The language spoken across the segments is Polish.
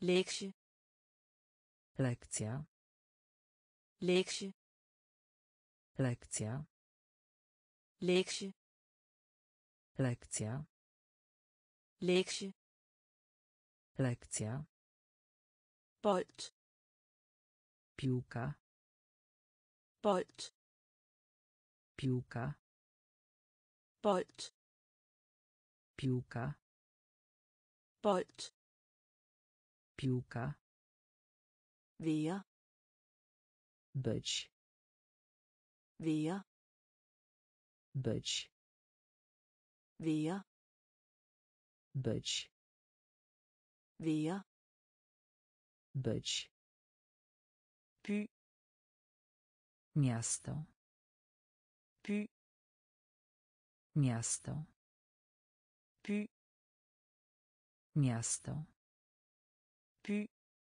lektie, lekcja, lektie, lekcja, lektie, lekcja, lektie, lekcja, bold, piłka, bold, piłka, bold, piłka, bold, piłka, være, być, være, być, være, być, være, być, by, miasto, by, miasto, by, miasto, by,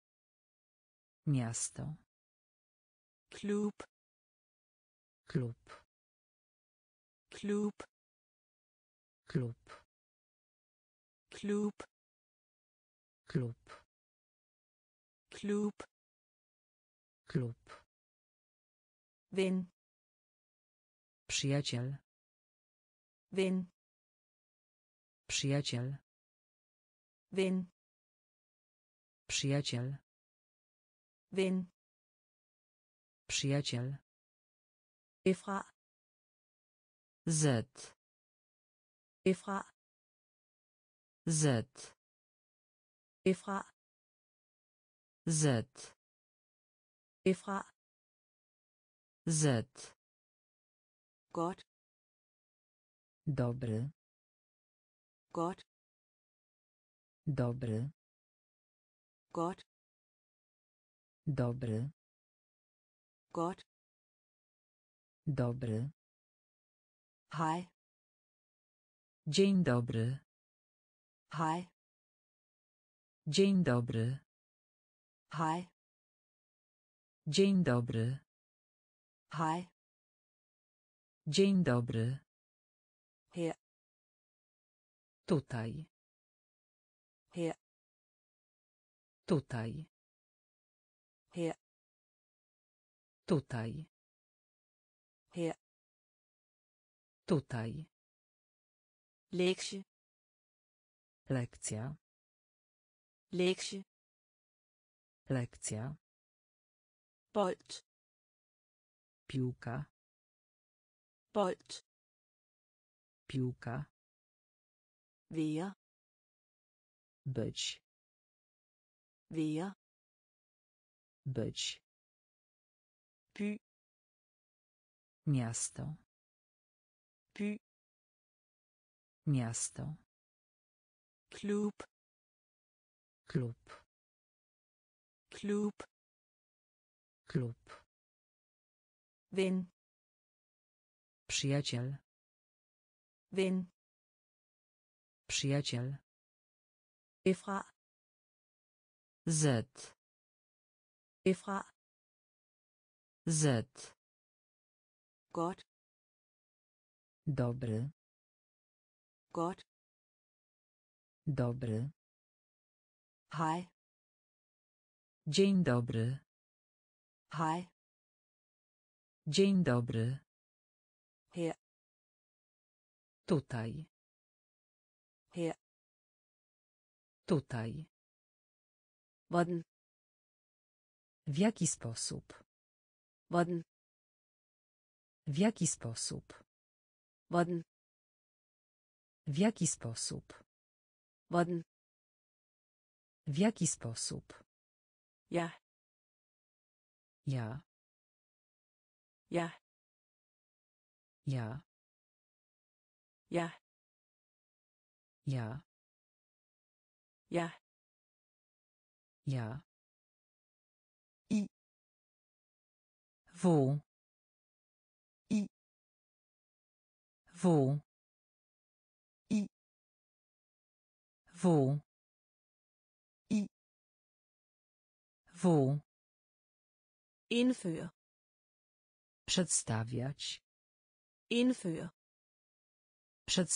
miasto, klub, klub, klub, klub, klub, klub, klub, klub, ven, przyjaciel, ven, przyjaciel, ven, przyjaciel, ven, przyjaciel, ifra, z, ifra, z, ifra, z, ifra, z, godt, dobry, godt, dobry, godt, dobry, godt, dobry, hej, dzień dobry, hej, dzień dobry, hej, dzień dobry, hej, dzień dobry, her, tutaj, her, tutaj, her, tutaj, her, tutaj, lektie, lekcja, lektie, lekcja, bold, piłka, bold, piłka, være, być, være, być, by, miasto, by, miasto, klub, klub, klub, klub, ven, przyjaciel, ven, przyjaciel, ifra, z, ifra, z, godt, dobry, godt, dobry, hej, dzień dobry, hej, dzień dobry, her, tutaj, her, tutaj, hvordan, w jaki sposób, hvordan, w jaki sposób, hvordan, w jaki sposób, hvordan, w jaki sposób, ja, ja, ja, ja, ja, ja, ja, ja, I. W, I. W, I. W, I. W, indføre, przedstawiać, indføre,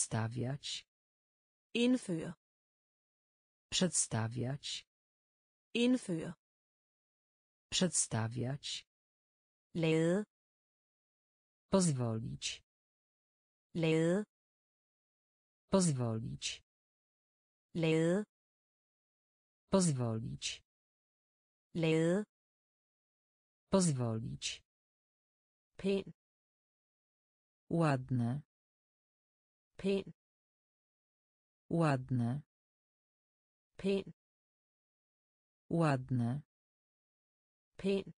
przedstawiać, indføre, przedstawiać, Indføre. Przedstawiać. Lade. Pozwolić. Lade. Pozwolić. Lade. Pozwolić. Lade. Pozwolić. Pæn. Ładne. Pæn. Ładne. Pæn. Ładne. Pæn.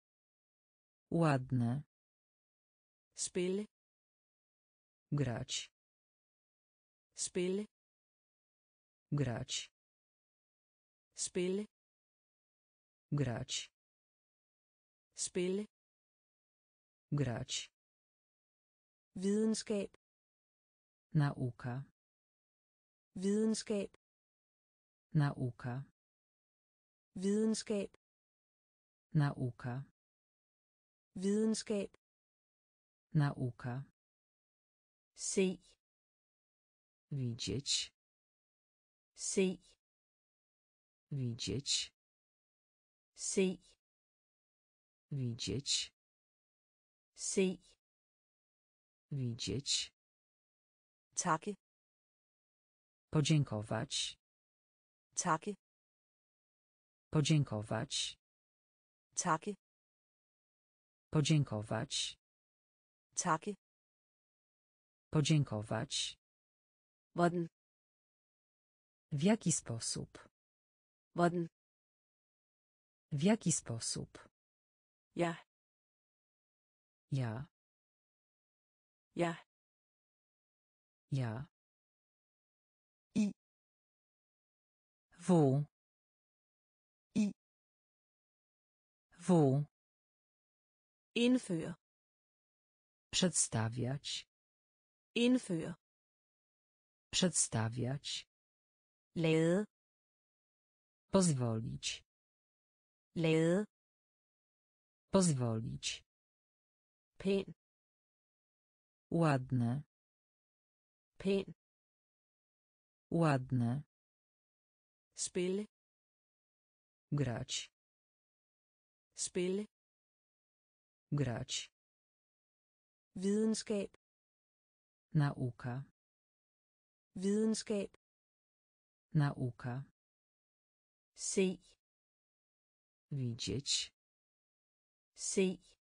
Ładne. Spille. Grać. Spille. Grać. Spille. Grać. Spille. Grać. Videnskab. Nauka. Videnskab. Nauka. Videnskab. Nauka. Videnskab. Nauka. Se. Widzieć. Se. Widzieć. Se. Widzieć. Se. Widzieć. Takke. Podziękować. Takke. Podziękować. Takke. Podziękować. Takke. Podziękować. Hvordan. W jaki sposób? Hvordan. W jaki sposób? Ja. Ja. Ja. Ja. I. W. I. W. Indføre. Przedstawiać. Indføre. Przedstawiać. Lade. Pozwolić. Lade. Pozwolić. Pæn. Ładne. Pæn. Ładne. Spille. Grać. Spille. Grać. Videnskab. Nauka. Videnskab. Nauka. Se. Widzieć. Se.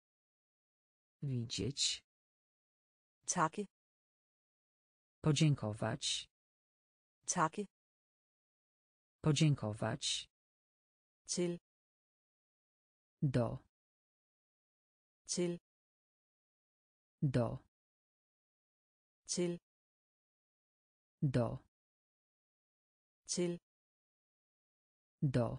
Widzieć. Takke. Podziękować. Takke. Podziękować. Til. Do. Til. Do. Til. Do. Til. Do.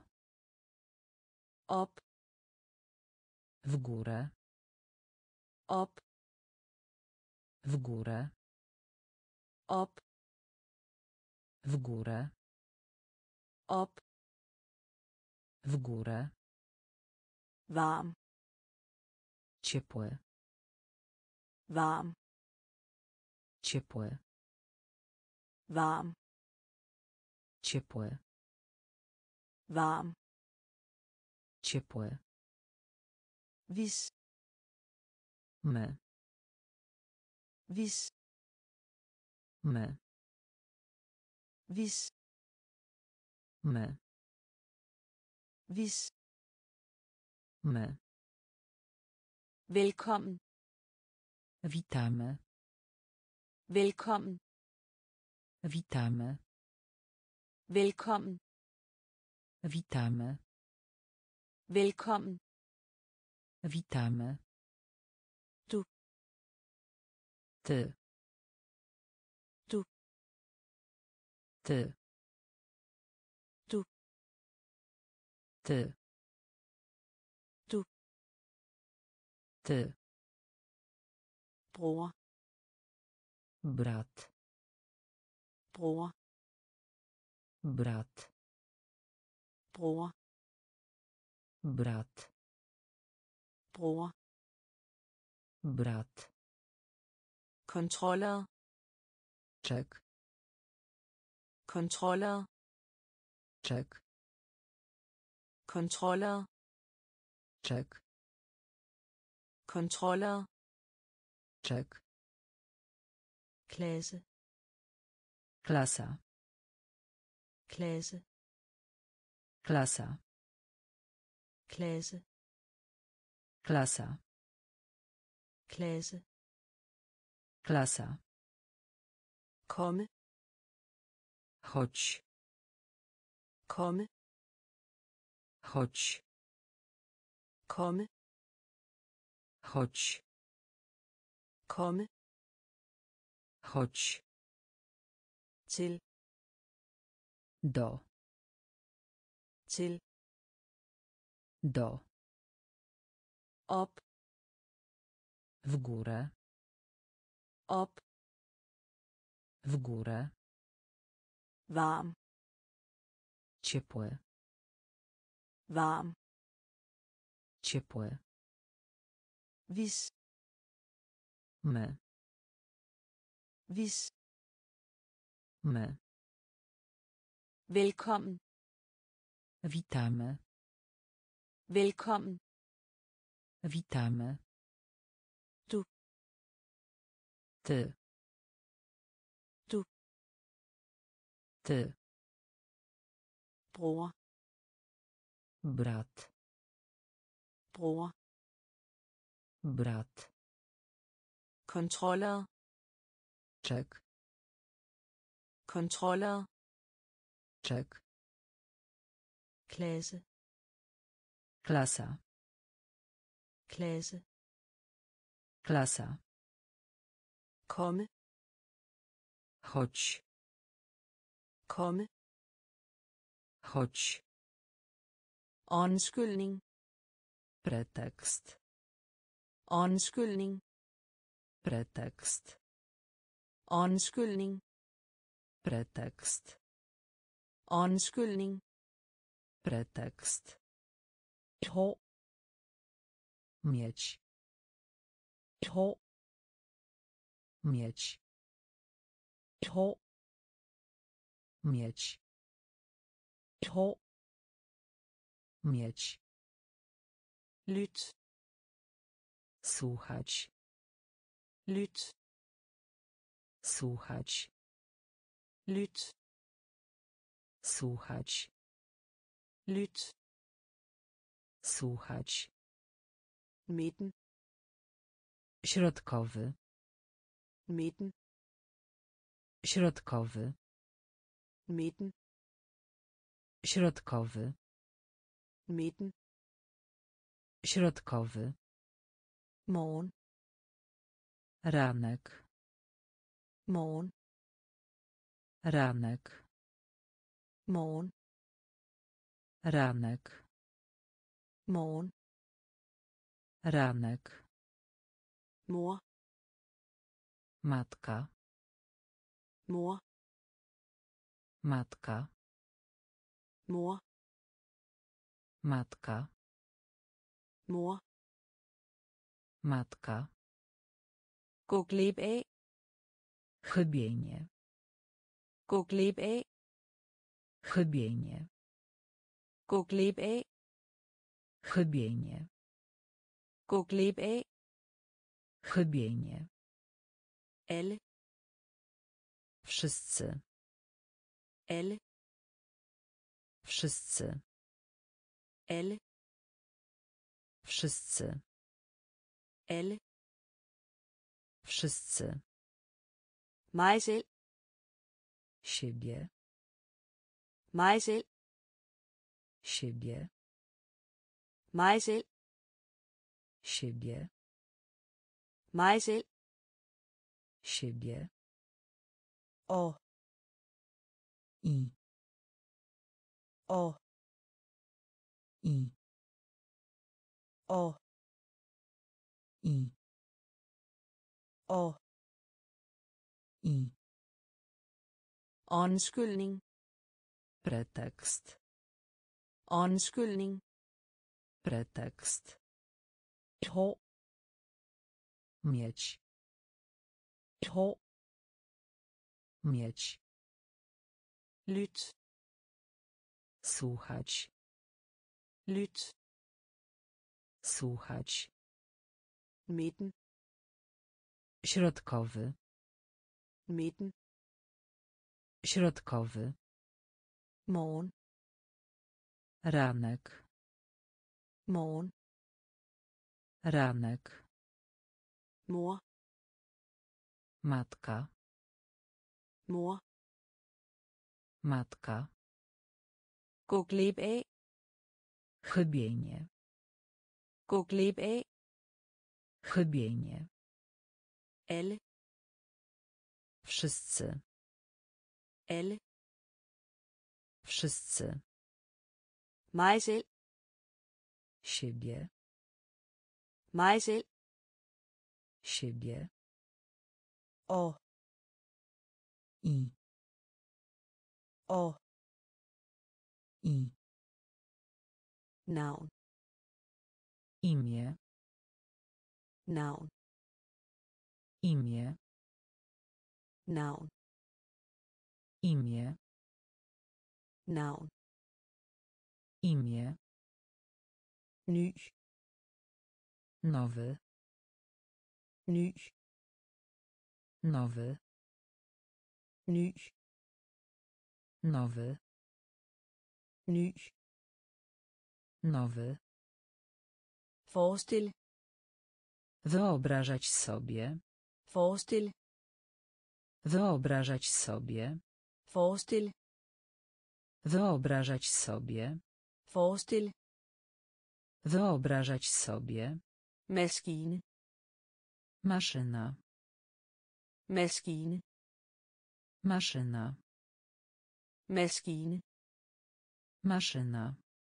Op. W górę. Op. W górę. Op. W górę. Op. W górę. Varm. Ciepłe. Varm. Ciepłe. Varm. Ciepłe. Varm. Ciepłe. Vis. My. Vis. My. Vis. My. Vis. My. Velkommen. Witamy. Velkommen. Witamy. Velkommen. Witamy. Velkommen. Witamy. Du. Ty. Du. Ty. Du. Ty. Du. Ty. Bror. Brat. Bror. Brat. Bror. Brat. Bror. Brat. Kontroller. Czek. Kontroller. Czek. Kontroller. Czek. Kontroller. Czek. Klasse. Klasa. Klasse. Klasa. Klasse. Klasa. Klasse. Klasa. Komme. Chodź. Komme. Chodź. Komme. Chodź. Komme. Chodź. Til. Do. Til. Do. Op. W górę. Op. W górę. Varm. Ciepły. Varm. Ciepły. Hvis. My. Hvis. My. Velkommen. Witamy. Velkommen. Witamy. Du. Ty. Du. Ty. Bror. Brat. Bror. Brat. Kontroller. Czek. Kontroller. Czek. Klasse. Klasa. Klasse. Klasa. Komme. Chodź. Komme. Chodź. Undskyldning. Pretekst. Undskyldning. Pretekst. Undskyldning. Pretekst. Undskyldning. Pretekst. Hår. Mieć. Hår. Mieć. Hår. Mieć. Hår. Mieć. Lyt. Słuchać. Lyt. Słuchać. Lyt. Słuchać. Lyt. Słuchać. Midten. Środkowy. Midten. Środkowy. Midten. Środkowy. Midten. Środkowy. Morgen. Ranek. Morgen. Ranek. Morgen. Ranek. Morgen. Ranek. Mor. Matka. Mor. Matka. Mor. Matka. Mor. Matka. Gå glip af. Chybienie. Gå glip af. Chybienie. Gå glip af. Chybienie. Gå glip af. Chybienie. Alle. Wszyscy. Alle. Wszyscy. Alle. Wszyscy. Alle. Wszyscy. Mig selv. Siebie. Mig selv. Siebie. Mig selv. Siebie. Mig selv. Siebie. Og. I. Og. I. Og. I. Og. I. Undskyldning. Pretekst. Undskyldning. Pretekst. Hår. Mieć. Hår. Mieć. Lyt. Słuchać. Lyt. Słuchać. Midten. Środkowy. Midten. Środkowy. Morgen. Ranek. Morgen. Ranek. Mor. Matka. Mor. Matka. Gå glip af. Chybienie. Gå glip af. Chybienie. Alle. Wszyscy. Alle. Wszyscy. Mig selv. Siebie. Mig selv. Siebie. Og. I. Og. I. Navn. Imię. Navn. Imię. Navn. Imię. Navn. Imię. Ny. Nowy. Ny. Nowy. Ny. Nowy. Ny. Nowy. Forestil. Wyobrażać sobie. Forestil. Wyobrażać sobie. Forestil. Wyobrażać sobie. Forestil. Wyobrażać sobie. Maskine. Maszyna. Maskine. Maszyna. Maskine. Maszyna.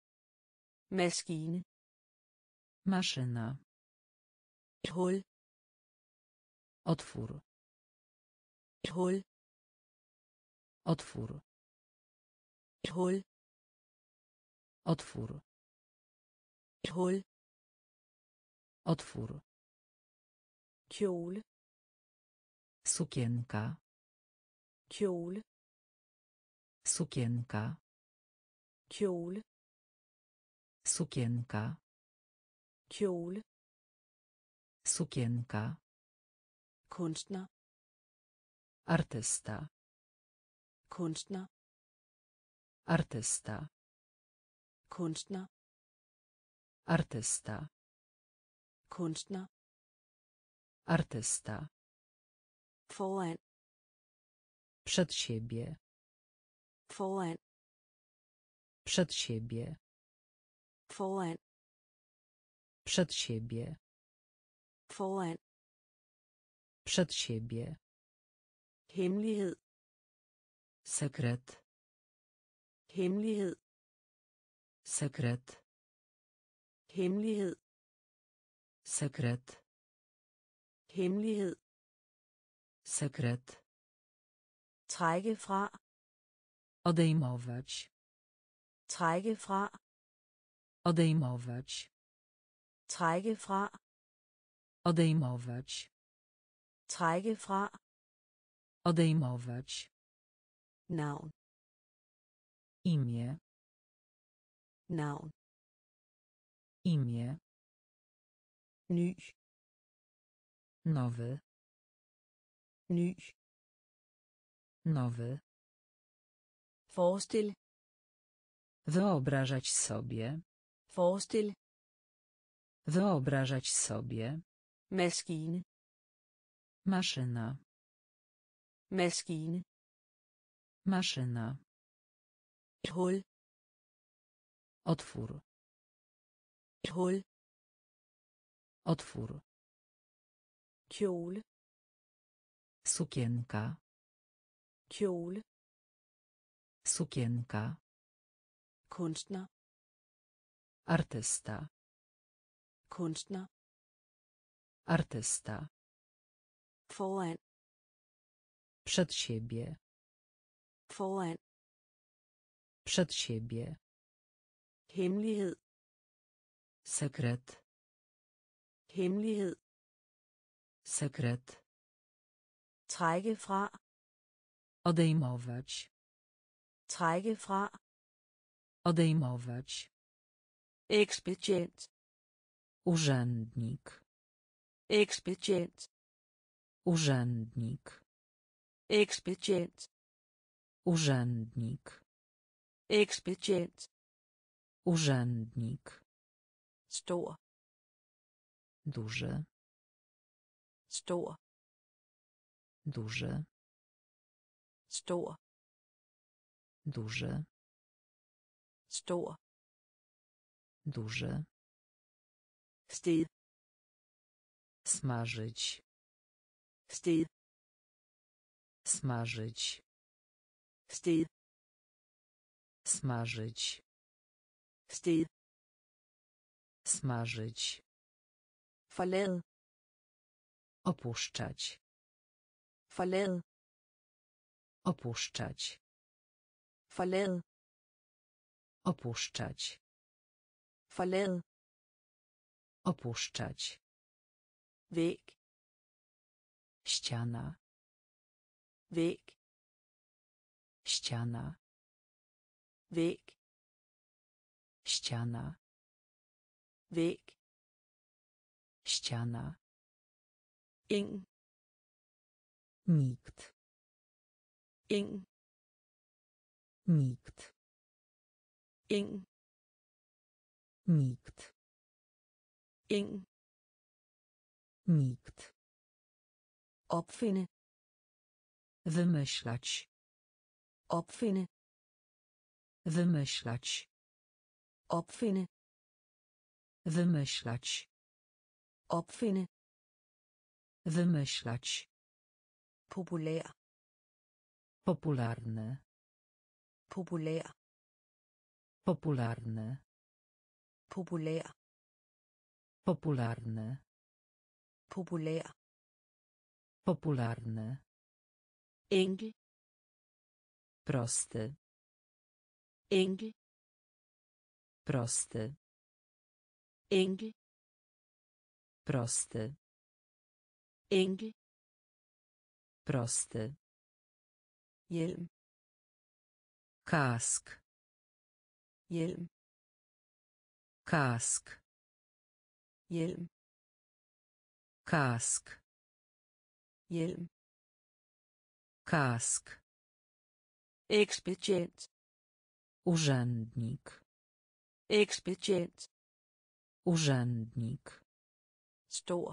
Maskine. Maszyna. Hul. Otwór. Hul. Otwór. Hul. Otwór. Hul. Otwór. Kjole. Sukienka. Kjole. Sukienka. Kjole. Sukienka. Kjole. Sukienka. Kunstner. Artysta. Kunstner. Artysta. Kunstner. Artysta. Kunstner. Artysta. Foran. Przed siebie. Foran. Przed siebie. Foran. Przed siebie. Foran. Przed siebie. Hemmelighed. Sekret. Hemmelighed. Sekret. Hemmelighed. Sekret. Hemmelighed. Sekret. Trække fra. Odejmować. Trække fra. Odejmować. Trække fra. Odejmować. Trække fra. Odejmować. Navn. Imię. Navn. Imię. Ny. Nowy. Ny. Nowy. Forestil. Wyobrażać sobie. Forestil. Wyobrażać sobie. Maskine. Maszyna. Maskine. Maszyna. Hul. Otwór. Hul. Otwór. Kjole. Sukienka. Kjole. Sukienka. Kunstner. Artysta. Kunstner. Artysta. Foran. Przed siebie. Foran. Przed siebie. Hemmelighed. Sekret. Hemmelighed. Sekret. Trække fra. Odejmować. Trække fra. Odejmować. ekspedient, Urzędnik. ekspedient, Urzędnik. ekspedient, Urzędnik. ekspedient, Urzędnik. stor, Duży. stor, Duży. stor, Duży. stor, Duży. sted, Smażyć. sted, Smażyć. sted, Smażyć. sted, Smażyć. forlade, Opuszczać. forlade, Opuszczać. forlade, Opuszczać. forlade, Opuszczać. væg, Ściana. væg, Ściana. væg, Ściana. væg, Ściana. ingen, Nikt. ingen, Nikt. ingen, Nikt. ingen, Nikt. opfinde, Wymyślać. opfinde, Wymyślać. opfinde, Wymyślać. opfinde, Wymyślać. populær, Popularny. populær, Popularny. populær, Popularny. populær, Popularny. enkel, Prosty. enkel, Prosty. enkel, Prosty. enkel, Prosty. hjelm, Kask. hjelm, Kask. hjelm, Kask. hjelm, Kask. ekspedient, Urzędnik. ekspedient, Urzędnik. stor,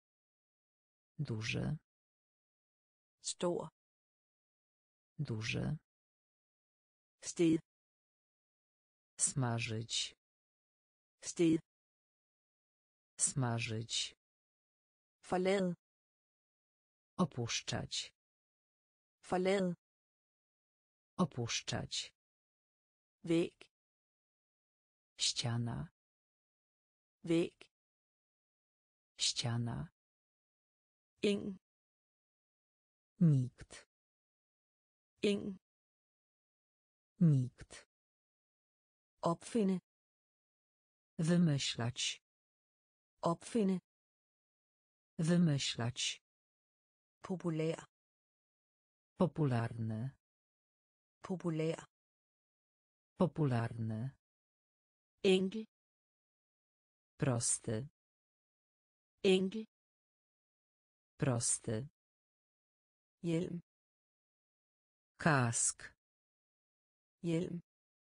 Duży. stor, Duży. sted, Smażyć. sted, Smażyć. forlade, Opuszczać. forlade, Opuszczać. væg, Ściana. væg, Ściana. ingen, Nikt. ingen, Nikt. opfinde, Wymyślać. opfinde, Wymyślać. populær, Popularny. populær, Popularny. enkel, Prosty. enkel, Prosty. hjelm, Kask. hjelm,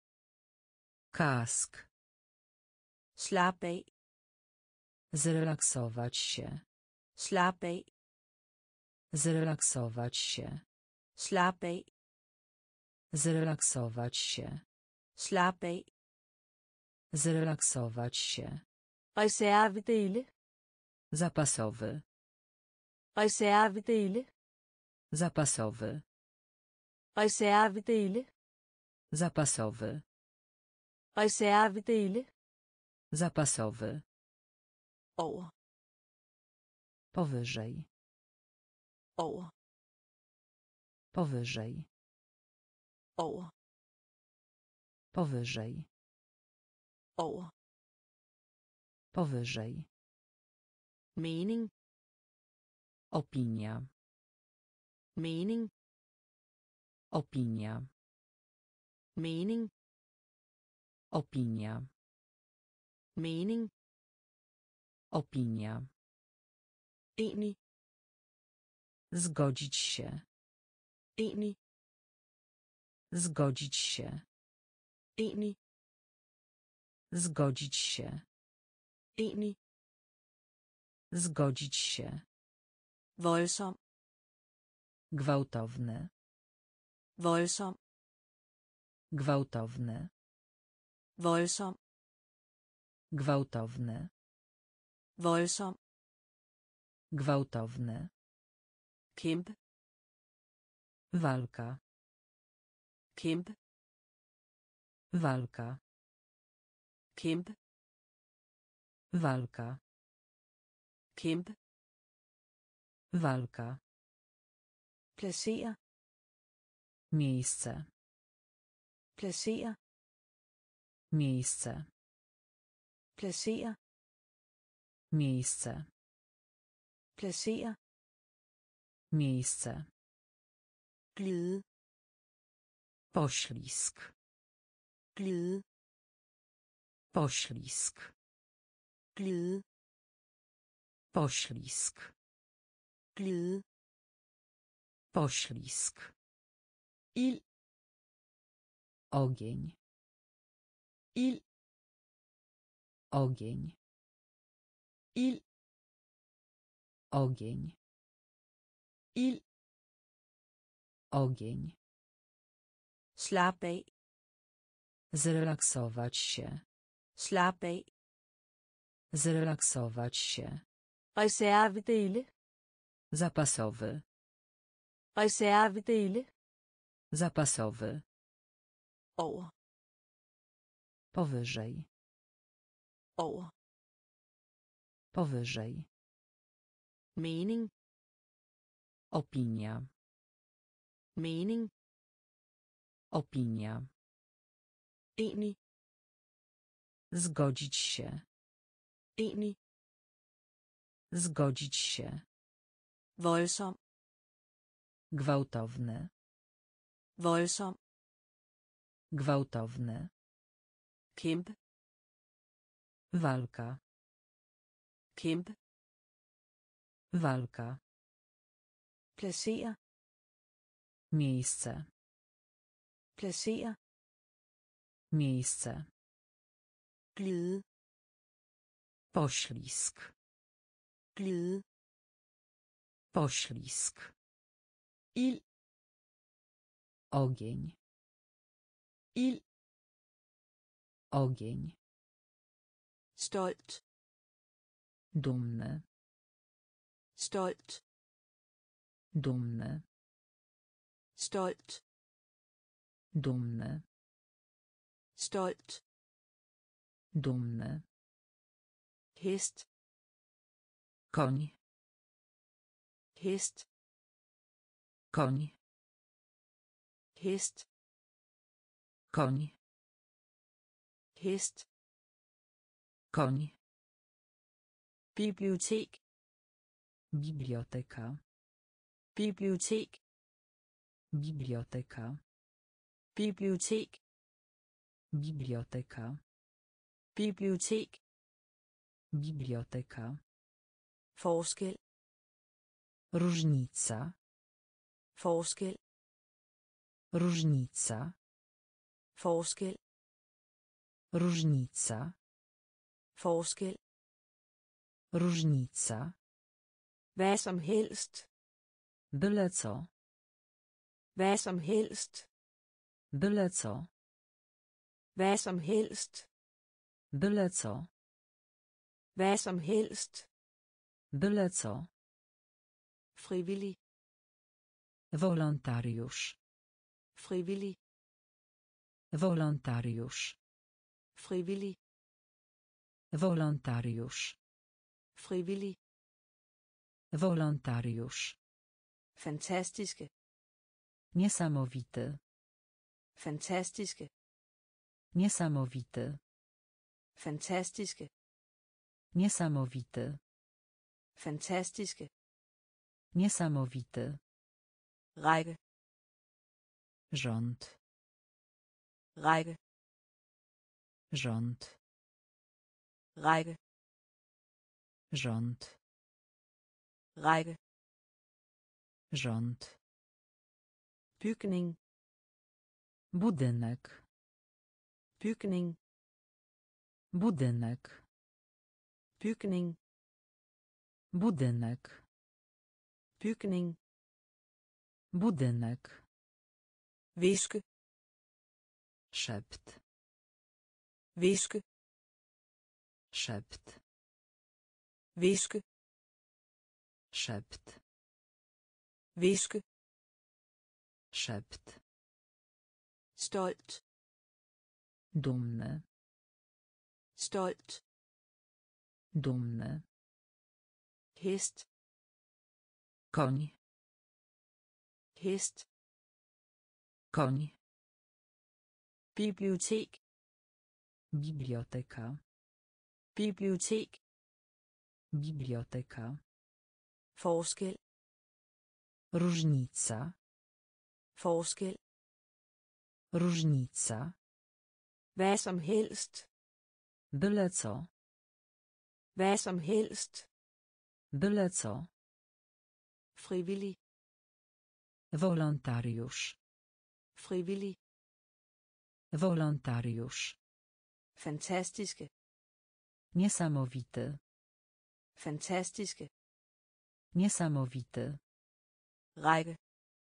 Kask. slap af, Zrelaksować się. slap af, Zrelaksować się. slap af, Zrelaksować się. slap af, Zrelaksować się. reservedele, Zapasowy. reservedele, Zapasowy. reservedele, Zapasowy. reservedele, Zapasowy. over, Powyżej. over, Powyżej. over, Powyżej. over, Powyżej. mening, Opinia. mening, Opinia. mening, Opinia. mening, Opinia. enig, Zgodzić się. enig, Zgodzić się. enig, Zgodzić się. enig, Zgodzić się. voldsom, Gwałtowny. voldsom, Gwałtowny. voldsom, Gwałtowny. voldsom, Gwałtowny. kæmpe, Walka. kæmpe, Walka. kæmpe, Walka. kæmpe, Walka. placere, Miejsce. placere, Miejsce. placere, Miejsce. placere, Miejsce. glide, Poślizg. glide, Poślizg. glide, Poślizg. glide, Poślizg. ild, Ogień. ild, Ogień. ild, Ogień. ild, Ogień. slap af, Zrelaksować się. slap af, Zrelaksować się. reservedele, Zapasowy. reservedele, Zapasowy. over, Powyżej. over, Powyżej. mening, Opinia. mening, Opinia. enig, Zgodzić się. enig, Zgodzić się. voldsom, Gwałtowny. voldsom, Gwałtowny. kæmpe, Walka. kæmpe, Walka. placere, Miejsce. placere, Miejsce. glide, Poślizg. glide, Poślizg. ild, Ogień. ild, Ogień. stolt, Dumny. stolt, Dumny. stolt, Dumny. stolt, Dumny. hest, Koń. hest, Koń. hest, Koń. hest, Koń. bibliotek, Biblioteka. bibliotek, Biblioteka. bibliotek, Biblioteka. bibliotek, Biblioteka. forskel, Różnica. forskel, Różnica. forskel, Różnica. forskel, Różnica. hvad som helst, Byle co. hvad som helst, Byle co. hvad som helst, Byle co. hvad som helst, Byle co. frivillig, Wolontariusz. frivillig, Wolontariusz. frivillig, Wolontariusz. frivillig, Wolontariusz. fantastiske, Niesamowity. fantastiske, Niesamowity. fantastiske, Niesamowity. fantastiske, Niesamowity. række, Rząd. række, Rząd. række, rząd, række, rząd, bygning, budynek, bygning, budynek, bygning, budynek, bygning, budynek, viske, szept, viske, szept, viske, szept, viske, szept, stolt, dumny, stolt, dumny, hest, koń, hest, koń, bibliotek, biblioteka, bibliotek, biblioteka, forskel, różnica, forskel, różnica, hvad som helst, byle co, hvad som helst, byle co, frivillig, wolontariusz, frivillig, wolontariusz, fantastiske, niesamowity, fantastiske, niesamowity, række,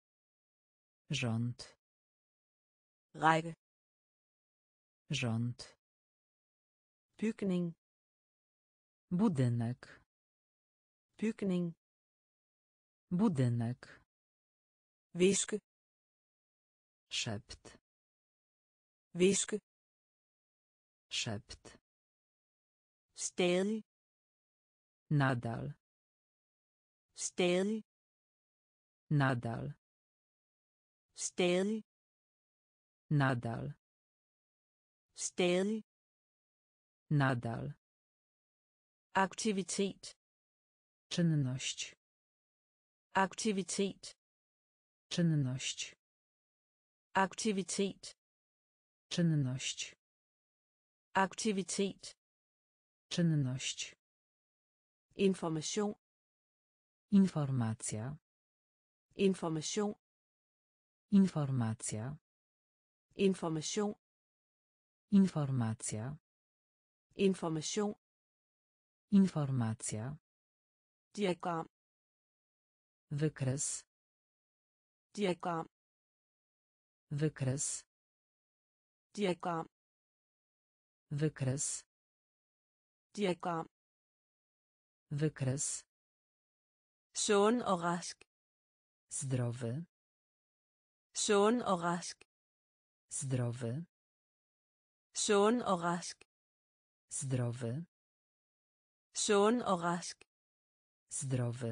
rząd, række, rząd, bygning, budynek, bygning, budynek, viske, szept, viske, szept, stadig, nadal, stadig, nadal, stadig, nadal, stadig, nadal, aktivitet, czynność, aktivitet, czynność, aktivitet, czynność, aktivitet, czynność, information, informacja, information, informacja, information, informacja, information, informacja, diagram, wykres, diagram, wykres, diagram, wykres, diagram, wykres, sund og rask, zdrowy, sund og rask, zdrowy, sund og rask, zdrowy, sund og rask, zdrowy,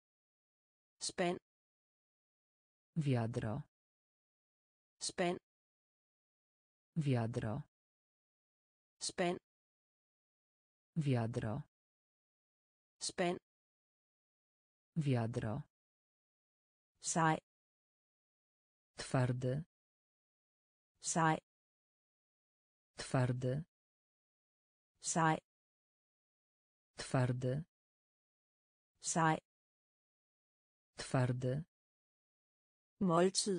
spand, wiadro, spand, wiadro, spand, wiadro, spand, wiadro, sej, twardy, sej, twardy, sej, twardy, sej, twardy, måltid,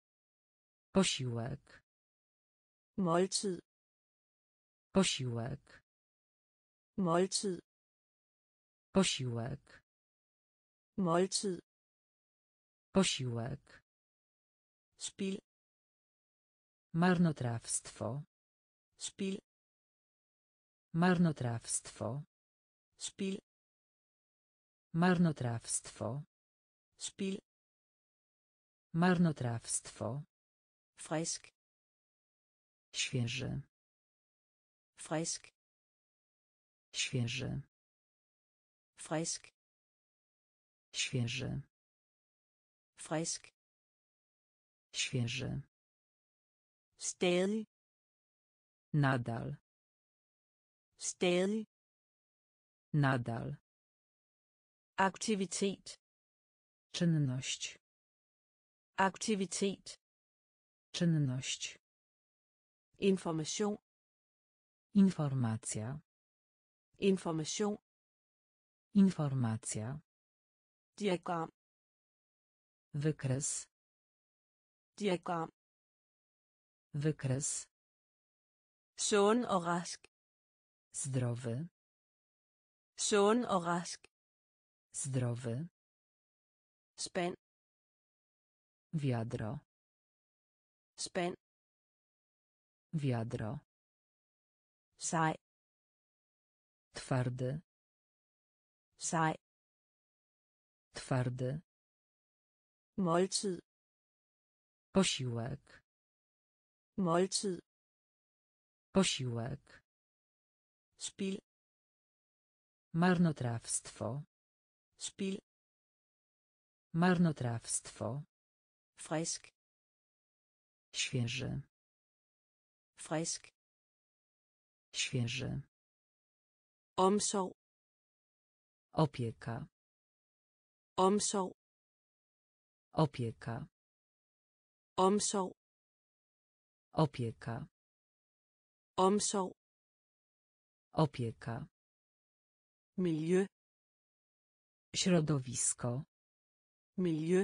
posiłek, måltid, posiłek, måltid, posiłek, måltid, posiłek, spil, marnotrawstwo, spil, marnotrawstwo, spil, marnotrawstwo, spil, marnotrawstwo, frisk, świeży, frisk, świeży, frisk, świeży, frisk, świeży, stadig, nadal, stadig, nadal, aktivitet, czynność, aktivitet, czynność, information, informacja, Information. Informacja. Diagram. Wykres. Diagram. Wykres. Sund og rask. Zdrowy. Sund og rask. Zdrowy. Spand. Wiadro. Spand. Wiadro. Sej. Twardy. Sej. Twardy. Måltid. Posiłek. Måltid. Posiłek. Spil. Marnotrawstwo. Spil. Marnotrawstwo. Frisk. Świeży. Frisk. Świeży. Omsorg. Opieka. Omsorg. Opieka. Omsorg. Opieka. Omsorg. Opieka. Miljø. Środowisko. Miljø.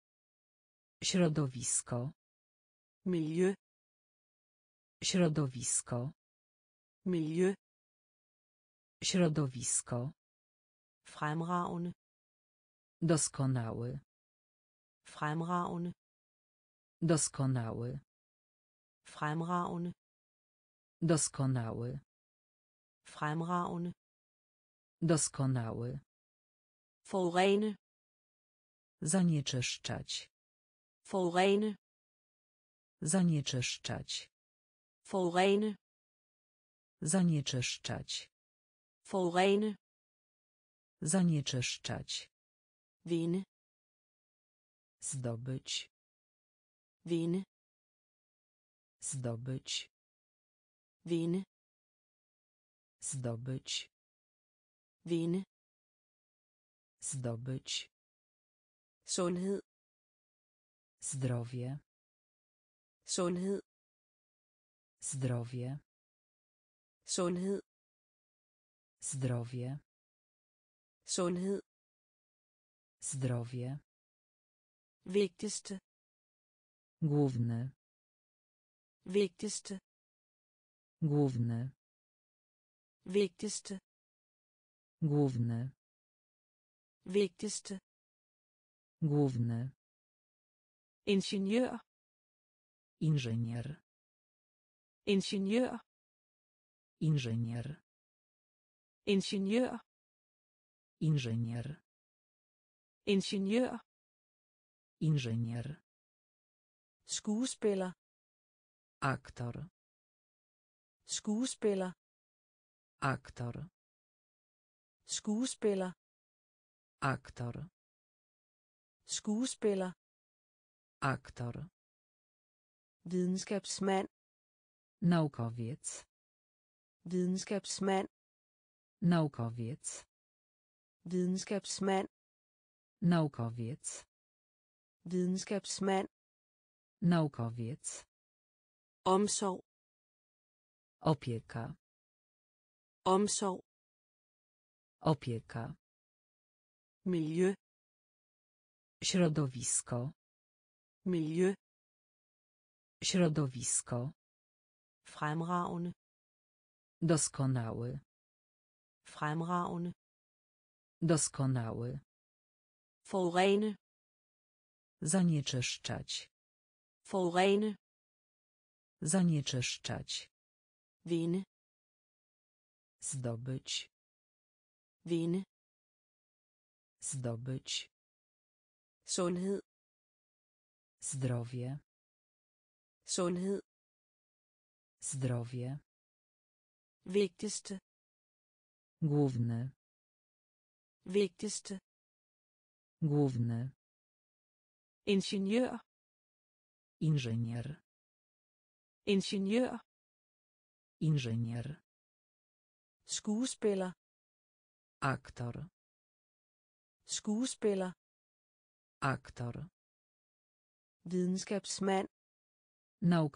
Środowisko. Miljø. Środowisko. Miljø. Środowisko. Fremragende. Doskonały. Fremragende. Doskonały. Fremragende. Doskonały. Fremragende. Doskonały. Forurene. Zanieczyszczać. Forurene. Zanieczyszczać. Forurene. Zanieczyszczać. Forurene. Zanieczyszczać. Vinde. Zdobyć. Vinde. Zdobyć. Vinde. Zdobyć. Vinde. Zdobyć. Sundhed. Zdrowie. Sundhed. Zdrowie. Sundhed. Zdrowie. Sundhed. Zdrowie. Vigtigste. Główny. Vigtigste. Główny. Vigtigste. Główny. Vigtigste. Główny. Ingeniør. Inżynier. Ingeniør. Inżynier. Ingeniør. Inżynier. Ingeniør. Inżynier. Skuespiller. Aktor. Skuespiller. Aktor. Skuespiller. Aktor. Skuespiller. Aktor. Videnskabsmand. Naukowiec. Videnskabsmand. Naukowiec. Videnskabsmand. Naukowiec. Videnskabsmand. Naukowiec. Omsorg. Opieka. Omsorg. Opieka. Miljø. Środowisko. Miljø. Środowisko. Fremragende. Doskonały. Fremragende. Doskonały. Forurene. Zanieczyszczać. Forurene. Zanieczyszczać. Vinde. Zdobyć. Vinde. Zdobyć. Sundhed. Zdrowie. Sundhed. Zdrowie. Vigtigste. Główny. Vigtigste. Główny. Ingeniør. Inżynier. Ingeniør. Inżynier. Skuespiller. Aktor. Skuespiller. Aktor. Videnskabsmand.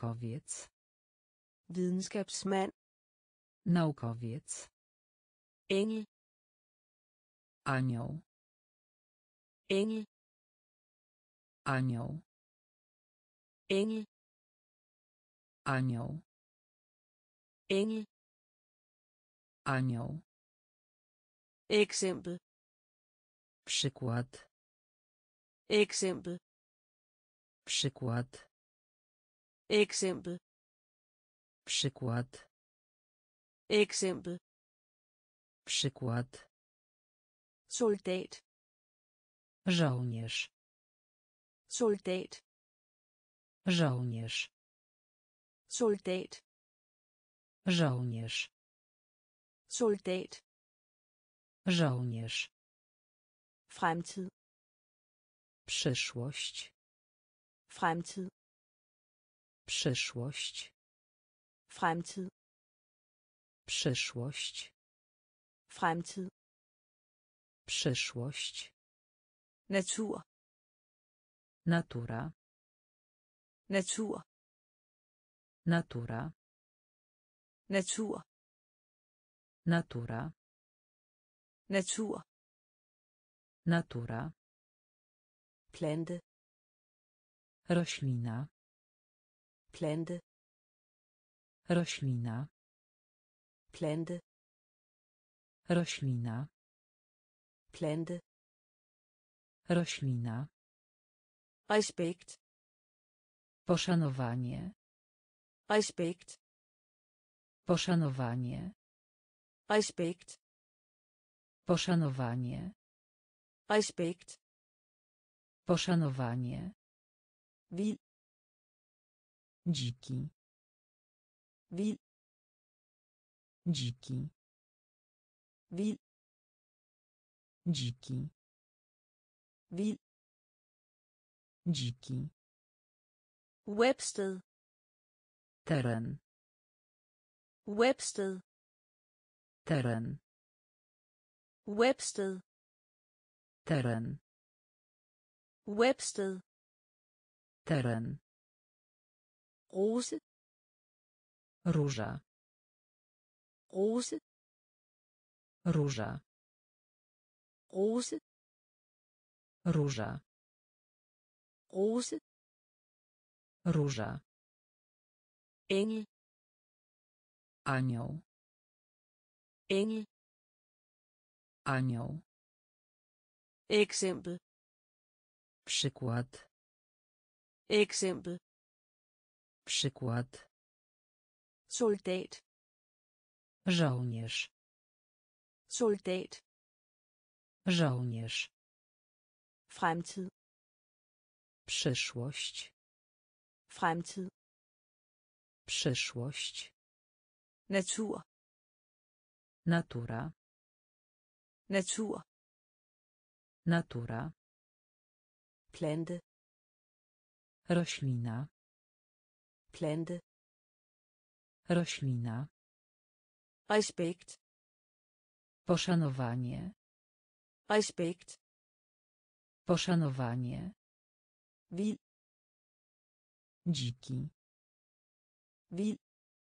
Naukowiec. Videnskabsmand. Naukowiec. Engel. Anioł. Engel. Anioł. Engel. Anioł. Engel. Anioł. Eksempel. Przykład. Eksempel. Przykład. Eksempel. Przykład. Eksempel. Przykład. Soldat. Żołnierz. Soldat. Żołnierz. Soldat. Żołnierz. Soldat. Żołnierz. Fremtid. Przyszłość. Fremtid. Przyszłość. Fremtid. Przyszłość. Fremtid. Przyszłość. Natur. Natura. Natur. Natura. Natur. Natura. Natur. Natura. Plante. Roślina. Plante. Roślina. Plante. Roślina. Plante. Roślina. Respekt. Poszanowanie. Respekt. Poszanowanie. Respekt. Poszanowanie. Respekt. Poszanowanie. Vild. Dziki. Vild. Dziki. Vild. Dziki. Vild. Dziki. Websted. Teren. Websted. Teren. Websted. Teren. Websted. Teren. Rose. Róża. Rose. Róża. Rose. Róża. Rose. Róża. Engel. Anioł. Engel. Anioł. Eksempel. Przykład. Eksempel. Przykład. Soldat. Żołnierz. Soldat. Żołnierz. Fremtid. Przyszłość. Fremtid. Przyszłość. Natur. Natura. Natur. Natura. Plante. Roślina. Plante. Roślina. Respekt. Poszanowanie. Respekt. Poszanowanie. Vild. Dziki. Vild.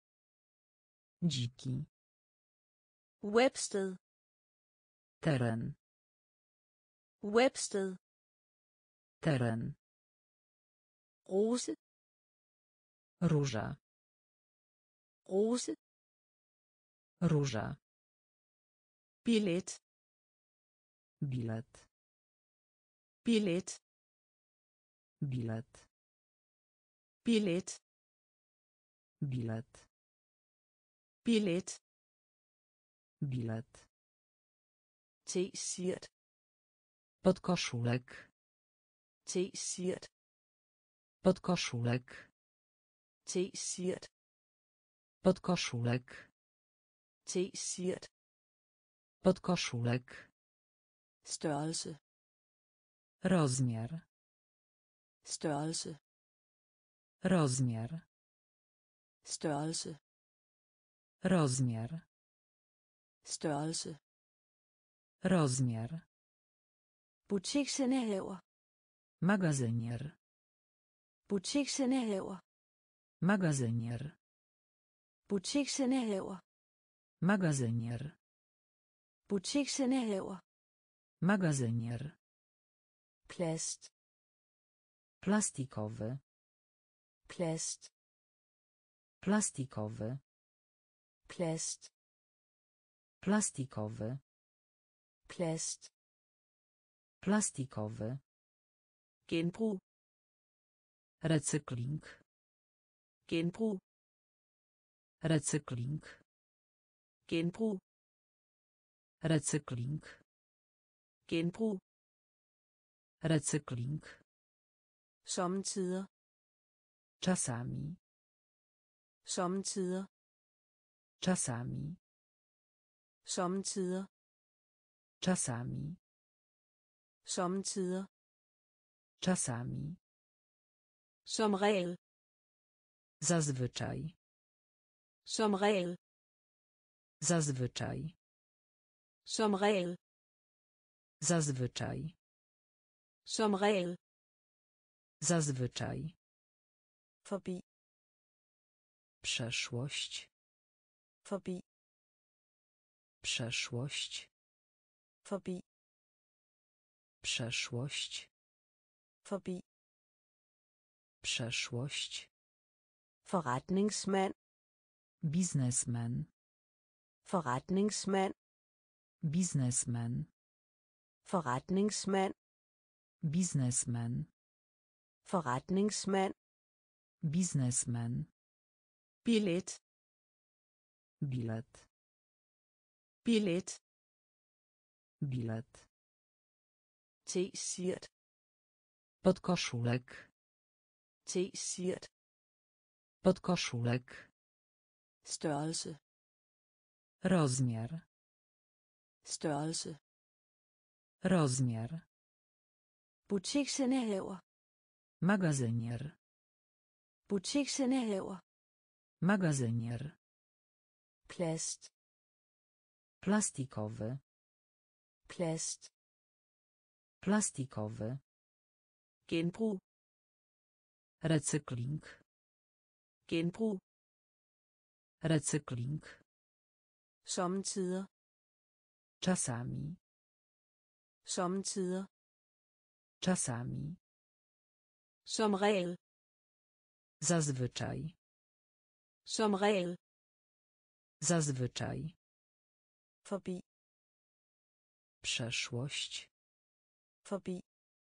Dziki. Websted. Teren. Websted. Teren. Rose. Róża. Rose. Róża. Billet. Bilet. Billet. Bilet. Billet. Bilet. Billet. Bilet. T-shirt. Podkoszulek. T-shirt. Podkoszulek. T-shirt. Podkoszulek. T-shirt. Podkoszulek. Størrelse. Rozmiar. Størrelse. Rozmiar. Størrelse. Rozmiar. Størrelse. Rozmiar. Butiksindehaver. Magazynier. Butiksindehaver. Magazynier. Butiksindehaver. Magazynier. Butiksindehaver. Magazynier. Plast. Plastikowy. Plast. Plastikowy. Plast. Plastikowy. Plast. Plastikowy. Genbrug. Recykling. Genbrug. Recykling. Genbrug. Recykling. Genbrug. Recykling. Sommetider. Czasami. Sommetider. Czasami. Sommetider. Czasami. Sommetider. Czasami. Som regel. Zazwyczaj. Som regel. Zazwyczaj. Som regel. Zazwyczaj. Som regel. Zazwyczaj. Forbi. Przeszłość. Forbi. Przeszłość. Forbi. Przeszłość. Forbi. Przeszłość. Forretningsmand. Biznesmen. Forretningsmand. Biznesmen. Forretningsmand. Biznesmen. Forretningsmand. Biznesmen. Billet. Bilet. Billet. Bilet. T-shirt. Podkoszulek. T-shirt. Podkoszulek. Størrelse. Rozmiar. Størrelse. Rozmiar. Butiksindehaver. Magazynier. Butiksindehaver. Magazynier. Plast. Plastikowy. Plast. Plastikowy. Genbrug. Recykling. Genbrug. Recykling. Sommetider. Czasami. Sommetider. Czasami. Som regel. Zazwyczaj. Som regel. Zazwyczaj. Forbi. Przeszłość. Forbi.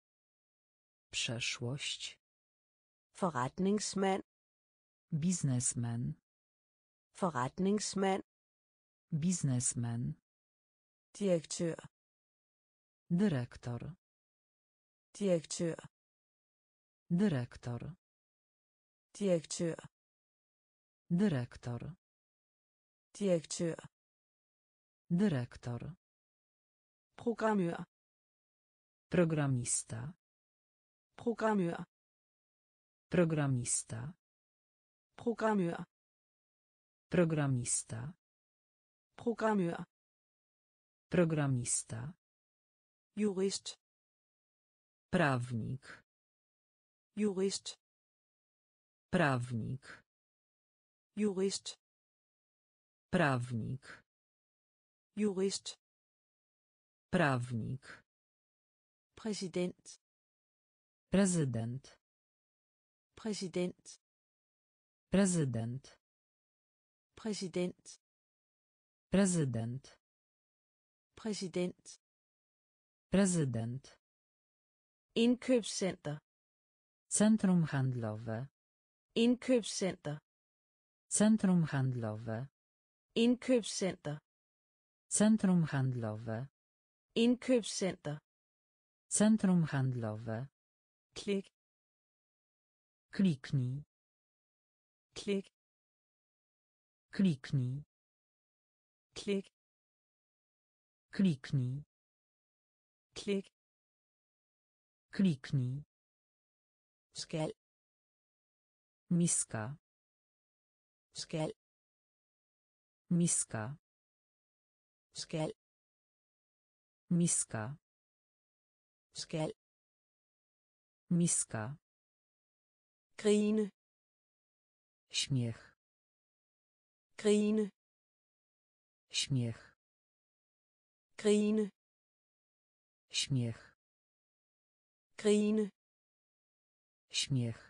Przeszłość. Forretningsmand. Biznesmen. Forretningsmand. Biznesmen. Direktør. Dyrektor. Direktør. Dyrektor. Direktør. Dyrektor. Direktør. Dyrektor. Programmør. Programista. Programmør. Programista. Programmør. Programista. Programmør. Programista. Jurist. Prawnik. Jurist. Prawnik. Jurist. Prawnik. Jurist. Prawnik. Præsident. Prezydent. Præsident. Prezydent. Præsident. Prezydent. Præsident. Prezydent. Indkøbscenter. Centrum handlowe. Indkøbscenter. Centrum handlowe. Indkøbscenter. Centrum handlowe. Indkøbscenter. Centrum handlowe. Klik. Kliknij. Klik. Kliknij. Klik. Kliknij. Klik. Kliknij. Skal. Miska. Skal. Miska. Skal. Miska. Skal. Miska. Grine. Śmiech. Grine. Śmiech. grine, Śmiech. grine, Śmiech.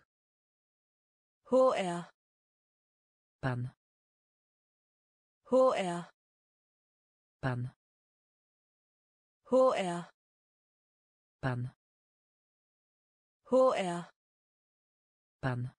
HR, Pan. HR, Pan. HR, Pan. HR, Pan.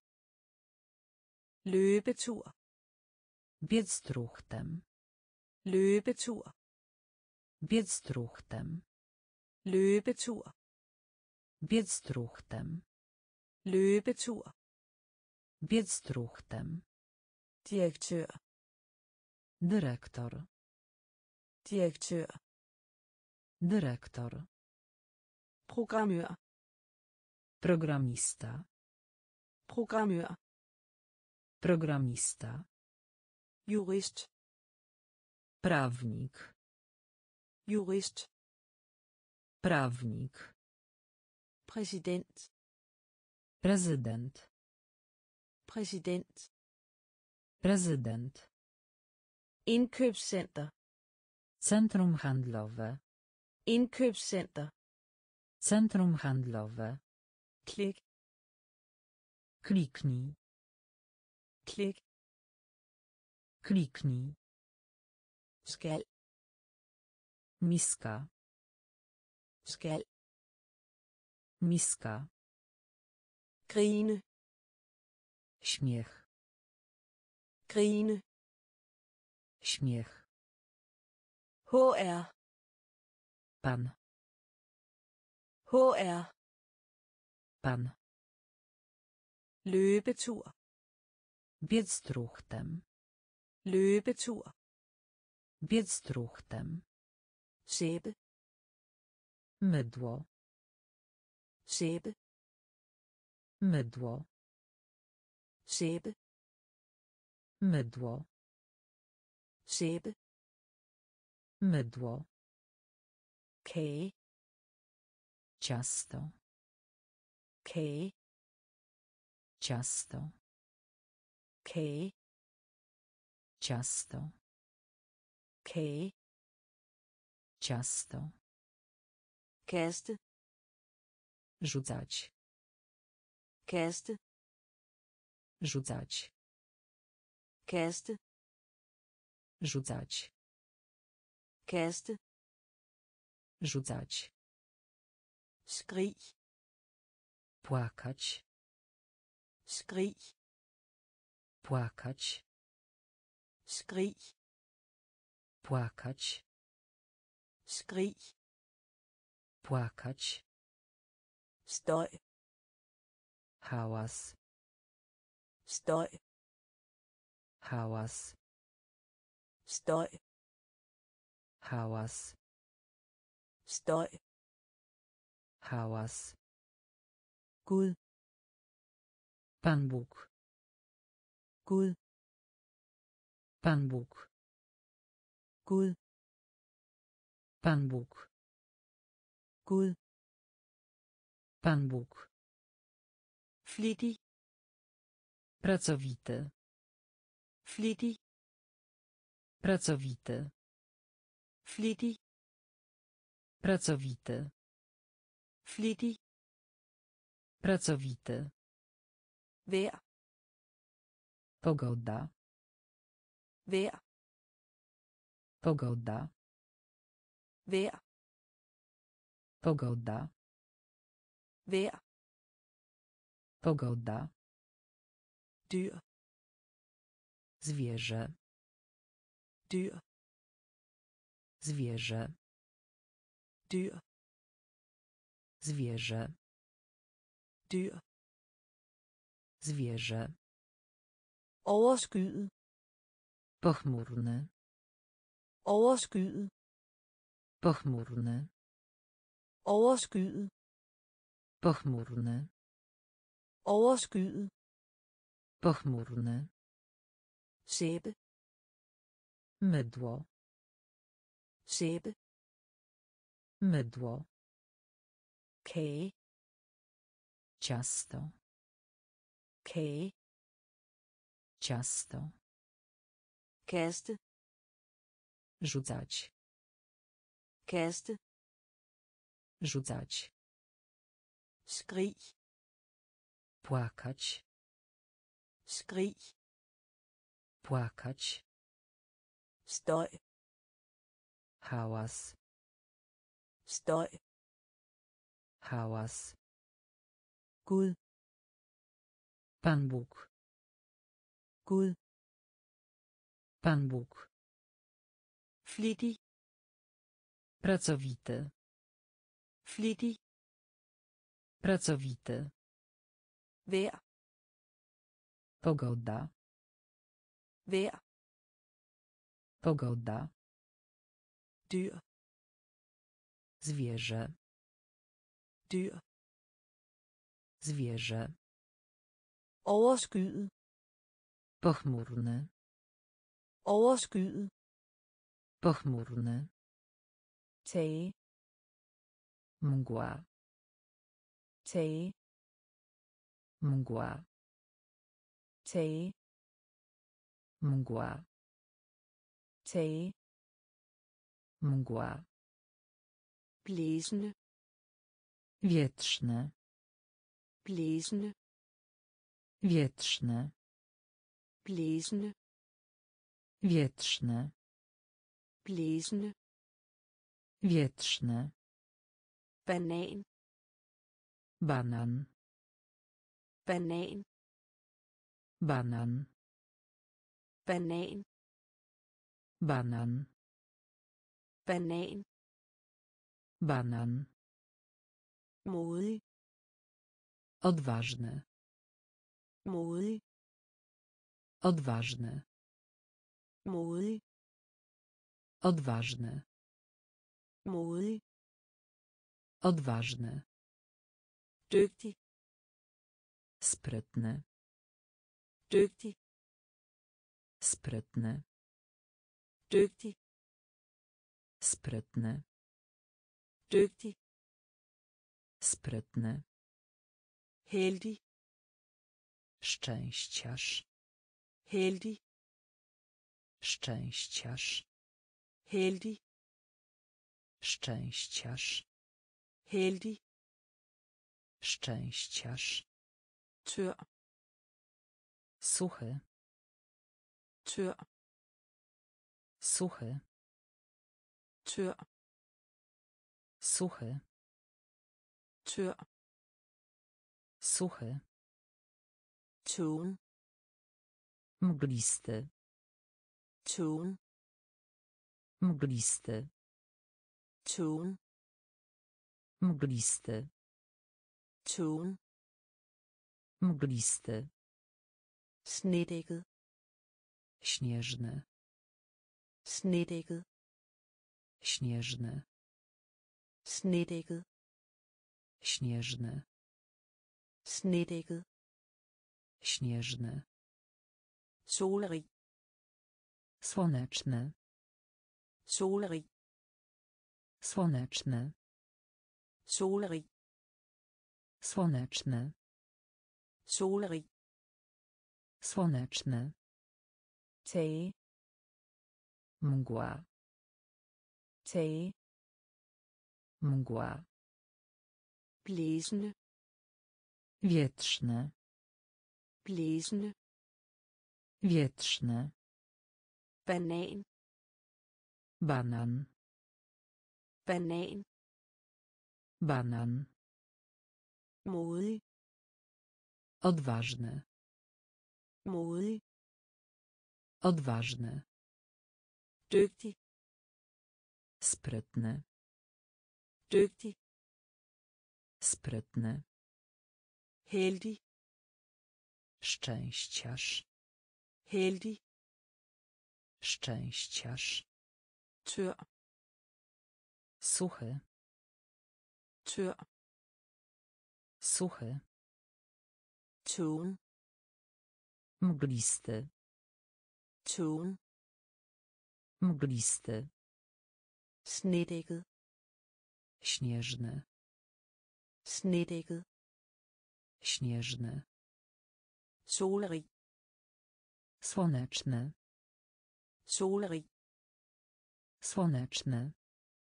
løbetur, Biec truchtem. løbetur, Biec truchtem. løbetur, Biec truchtem. løbetur, Biec truchtem. direktør, Dyrektor. direktør, Dyrektor. programmør, Programista. programmør, Programista. jurist, Prawnik. jurist, Prawnik. præsident, Prezydent. præsident, Prezydent. indkøbscenter, Centrum handlowe. indkøbscenter, Centrum handlowe. klik, Kliknij. klik, Kliknij. skal, Miska. skal, Miska. grine, Śmiech. grine, Śmiech. HR, Pan. HR, Pan. løbetur, Biec truchtem. løbetur, Biec truchtem. sæbe, Mydło. sæbe, Mydło. sæbe, Mydło. sæbe, Mydło. kage, Ciasto. kage, Ciasto. kage, Ciasto. kage, Ciasto. kaste, Rzucać. kaste, Rzucać. kaste, Rzucać. kaste, Rzucać. skrig, Płakać. skrig, Płakać. skrig, Płakać. skrig, Płakać. støj, Hałas. støj, Hałas. støj, Hałas. støj, Hałas. Gud, Pan Bóg. Gud, Pan Bóg. Gud, Pan Bóg. Gud, Pan Bóg. flittig, Pracowity. flittig, Pracowity. flittig, Pracowity. flittig, Pracowity. vejr, Pogoda. vejr, Pogoda. vejr, Pogoda. vejr, Pogoda. dyr, Zwierzę. dyr, Zwierzę. dyr, Zwierzę. dyr, Zwierzę. overskyet, Pochmurny. overskyet, Pochmurny. overskyet, Pochmurny. overskyet, Pochmurny. sæbe, Mydło. sæbe, Mydło. kage, Ciasto. kage, Ciasto. kaste, Rzucać. kaste, rzucać, skrig, płakać, skrig, płakać, støj, hałas, støj, hałas, Gud, Pan Bóg, Gud, Pan Bóg, flittig, pracowity, flittig, pracowity, vejr, pogoda, vejr, pogoda, dyr, zwierzę, dyr, zwierzę, overskyet, pochmurny, overskyet, pochmurny, tage, mgła, tage, mgła, tage, mgła, tage, mgła, blæsende, wietrzne, blæsende, wietrzne, blæsende, wietrzne, blæsende, wietrzne, banan, banan, banan, banan, banan, banan, banan, banan, modig, odważny, modig, odważny, modig, odważny, modig, odważny, dygtig, sprytny, dygtig, sprytny, dygtig, sprytny, dygtig, sprytny, heldig, szczęściarz, heldig, szczęściarz, heldig, szczęściarz, heldig, szczęściarz, tør, suchy, tør, suchy, tør, suchy, tør, suchy, tågen, mglisty, tågen, mglisty, tågen, mglisty, tågen, mglisty, snedækket, śnieżny, snedækket, śnieżny, snedækket, śnieżny, snedækket, śnieżny, solerig, słoneczny, solerig, słoneczny, solerig, słoneczny, solerig, słoneczny, tage, mgła, tage, mgła, blæsende, wietrzne, blæsende, wietrzne, banan, banan, banan, banan, modig, odważny, modig, odważny, dygtig, sprytny, dygtig, sprytny, heldig, szczęściarz, heldig, szczęściarz, tør, suchy, tør, suchy, tågen, mglisty, tågen, mglisty, snedækket, śnieżny, snedækket, śnieżny, solerig, słoneczny, solerig, słoneczny,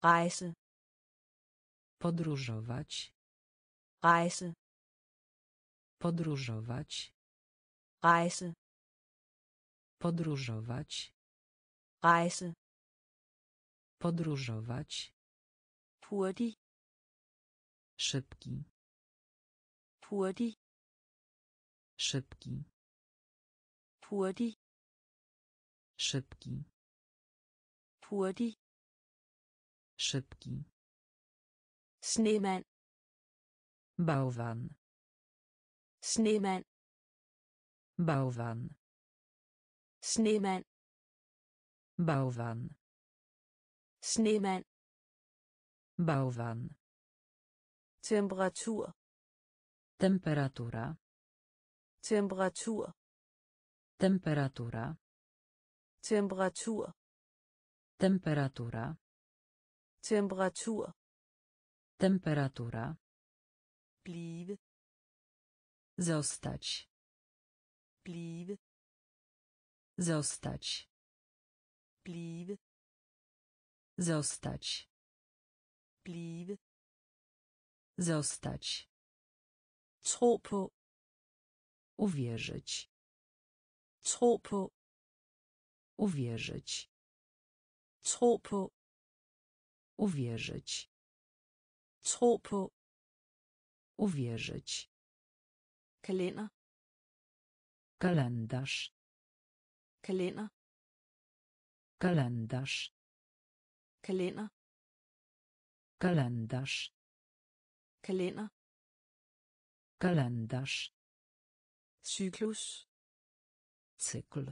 Rejse. Podróżować. Rejse. Podróżować. Rejse. Podróżować. Rejse. Podróżować. Hurtig. Szybki. Hurtig. Szybki. Hurtig. Szybki. Hurtig. Szybki. Snemand. Bałwan. Snemand. Bałwan. Snemand. Bałwan. Snemand. Bałwan. Temperatur. Temperatura. Temperatur. Temperatura. Temperatur. Temperatura. Temperatur. Temperatura. Blive. Zostać. Blive. Zostać. Blive. Zostać. Blive. Zostać. Tro på. Uwierzyć. Tro på. Uwierzyć. Tro på. Uwierzyć. Tro på. Uwierzyć. Kalender. Kalendarz. Kalender. Kalendarz. Kalender. Kalendarz. Kalender. Kalendarz. Cyklus. Cykl.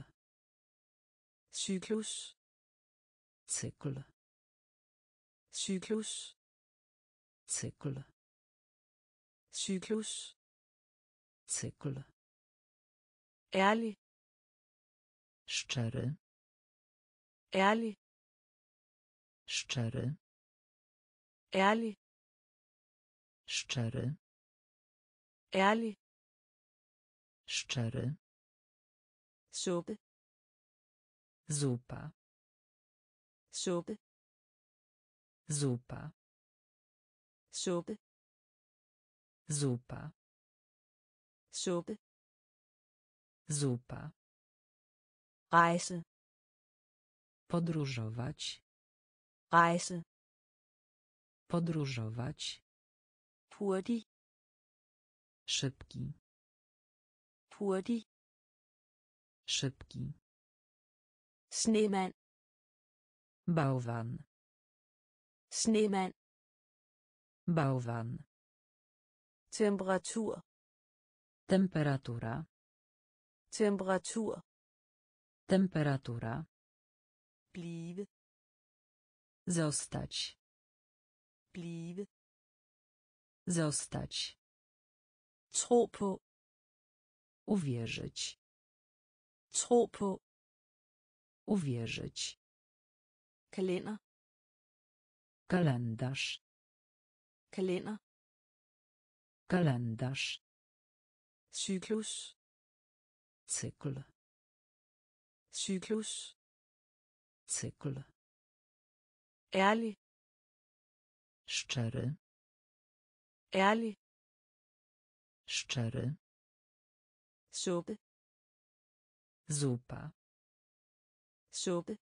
Cyklus. Cykl. Cyklus. Cykl. Cyklus. Cykl. Ærlig. Szczery. Ærlig. Szczery. Ærlig. Szczery. Ærlig. Szczery. Suppe. Zupa. Suppe. Zupa. Suppe. Zupa. Suppe. Zupa. Rejse. Podróżować. Rejse. Podróżować. Hurtig. Szybki. Hurtig. Szybki. Snemand. Bałwan. Snemand. Bałwan. Temperatur. Temperatura. Temperatur. Temperatura. Blive. Zostać. Blive. Zostać. Tro på. Uwierzyć. Tro på. Uwierzyć. Kalender. Kalendarz. Kalender. Kalendarz. Cyklus. Cykl. Cyklus. Cykl. Ærlig. Szczery. Ærlig. Szczery. Suppe. Zupa. Suppe.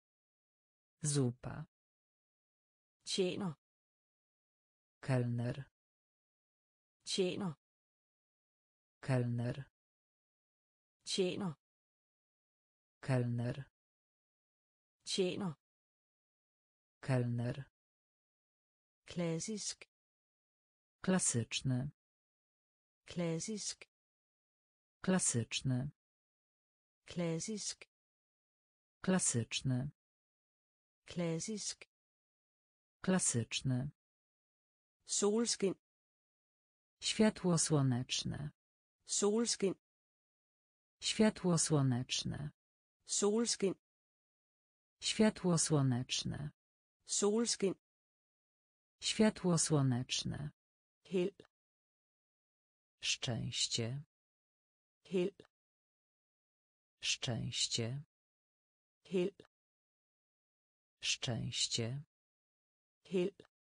Zupa. Tjener. Kelner. Tjener. Kelner. Tjener. Kelner. Tjener. Kelner. Klassisk. Klasyczny. Klassisk. Klasyczny. Klassisk. Klasyczny. Klassisk. Klasyczny. Solskin. Światło słoneczne. Solskin. Światło słoneczne. Solskin. Światło słoneczne. Solskin. Światło słoneczne. Held. Szczęście. Held. Szczęście. Held. Szczęście. held,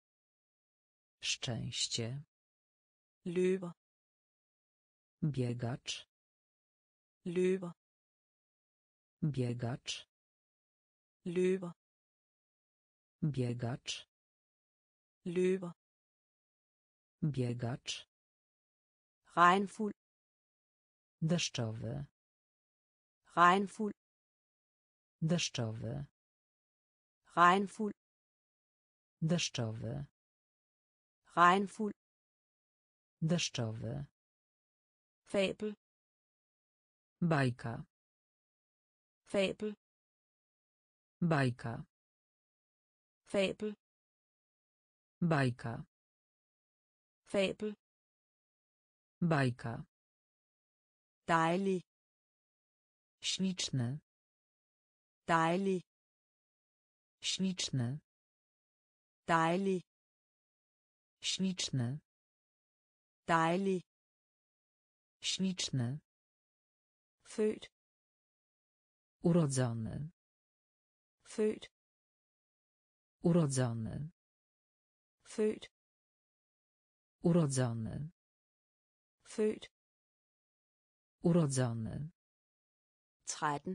Szczęście. løber, Biegacz. løber, Biegacz. løber, Biegacz. løber, Biegacz. regnfuld, Deszczowy. regnfuld, Deszczowy. regnfuld, Deszczowy. regnfuld, Deszczowy. fabel, Bajka. fabel, Bajka. fabel, Bajka. fabel, Bajka. dejlig, Śliczny. dejlig, Śliczny. dejlig, Śliczny. dejlig, Śliczny. født, Urodzony. født, Urodzony. født, Urodzony. født, Urodzony. 13,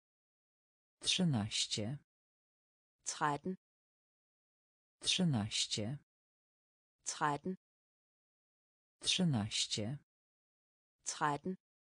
13. 13, 13. 13, 13. 13,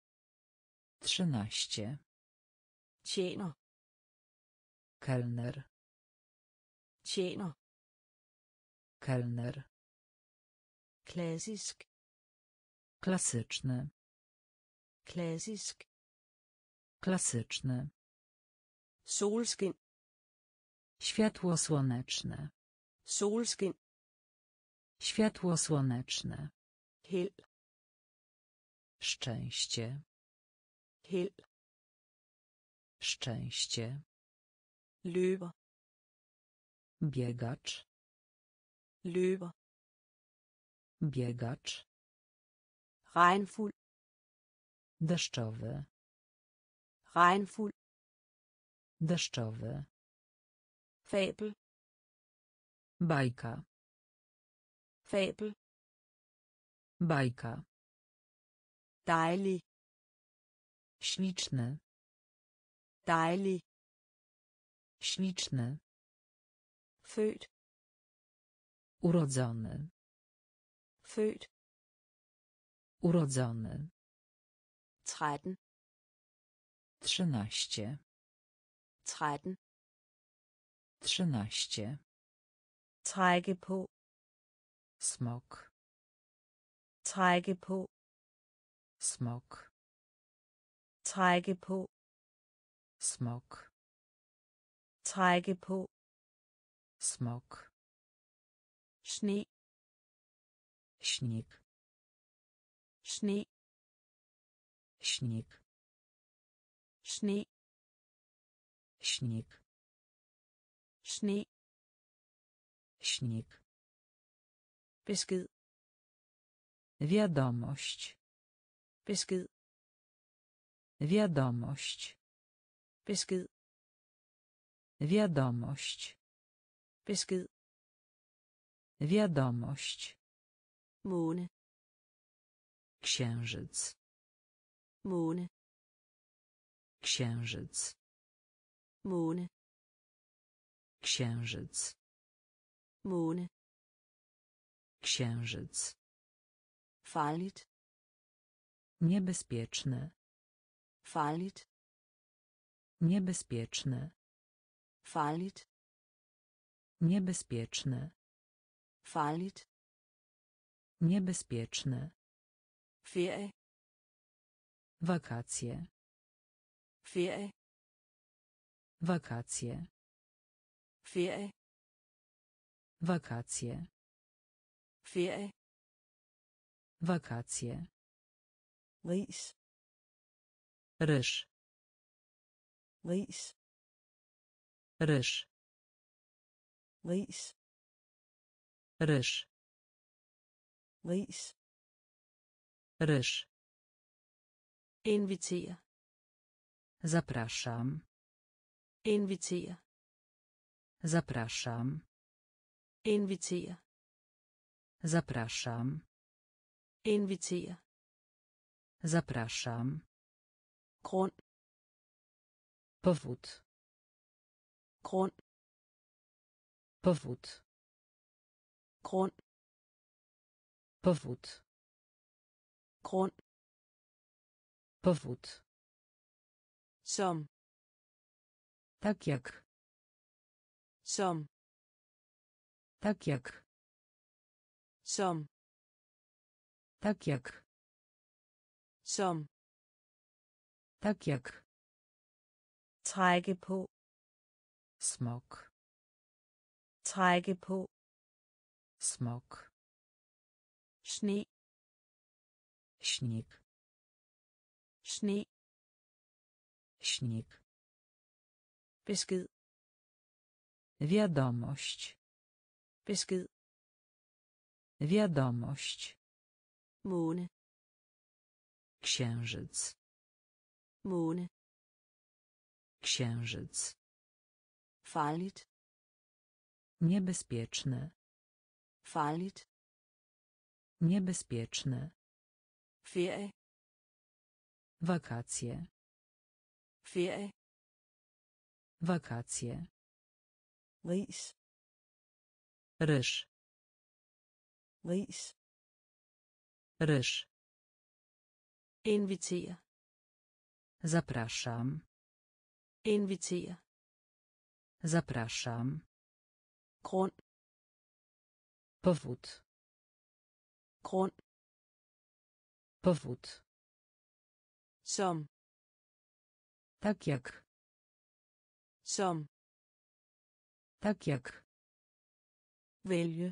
13. tjener, Kelner. tjener, Kelner. klassisk, Klasyczny. klassisk, Klasyczny. solskin, Światło słoneczne. solskin, Światło słoneczne. held, Szczęście. held, Szczęście. løber, Biegacz. løber, Biegacz. regnfuld, Deszczowy. regnfuld, Deszczowy. fabel, Bajka. fabel, Bajka. dejlig, Śliczny. dejlig, Śliczny. født, Urodzony. født, Urodzony. 13, 13. 13, 13. trække på, Smok. trække på, Smok. trække på, Smok. trække på, Smok. sne, Śnieg. sne, Śnieg. sne, Śnieg. sne, Śnieg. besked, Wiadomość. besked, Wiadomość. besked, Wiadomość. besked, Wiadomość. måne, Księżyc. måne, Księżyc. måne, Księżyc. måne, Księżyc. farligt, Niebezpieczny. farligt, Niebezpieczny. farligt, Niebezpieczny. farligt, Niebezpieczny. ferie, Wakacje. ferie, Wakacje. ferie, Wakacje. ferie, Wakacje. ris, Ryż. ris, Ryż. ris, Ryż. ris, Ryż. invitere, Zapraszam. invitere, Zapraszam. invitere, Zapraszam. invitere, Zapraszam. grund, Powód. grund, Powód. grund, Powód. grund, Powód. som, Tak jak. som, Tak jak. som, Tak jak. som, Tak jak. trække på, Smok. trække på, Smok. sne, Śnieg. sne, Śnieg. besked, Wiadomość. besked, Wiadomość. måne, Księżyc. måne, Księżyc. farligt, Niebezpieczne. farligt, Niebezpieczne. ferie, Wakacje. ferie, Wakacje. ris, Ryż. ris, Ryż. invitere, Zapraszam. invitere, Zapraszam. grund, Powód. grund, Powód. som, Tak jak. som, Tak jak. vælge,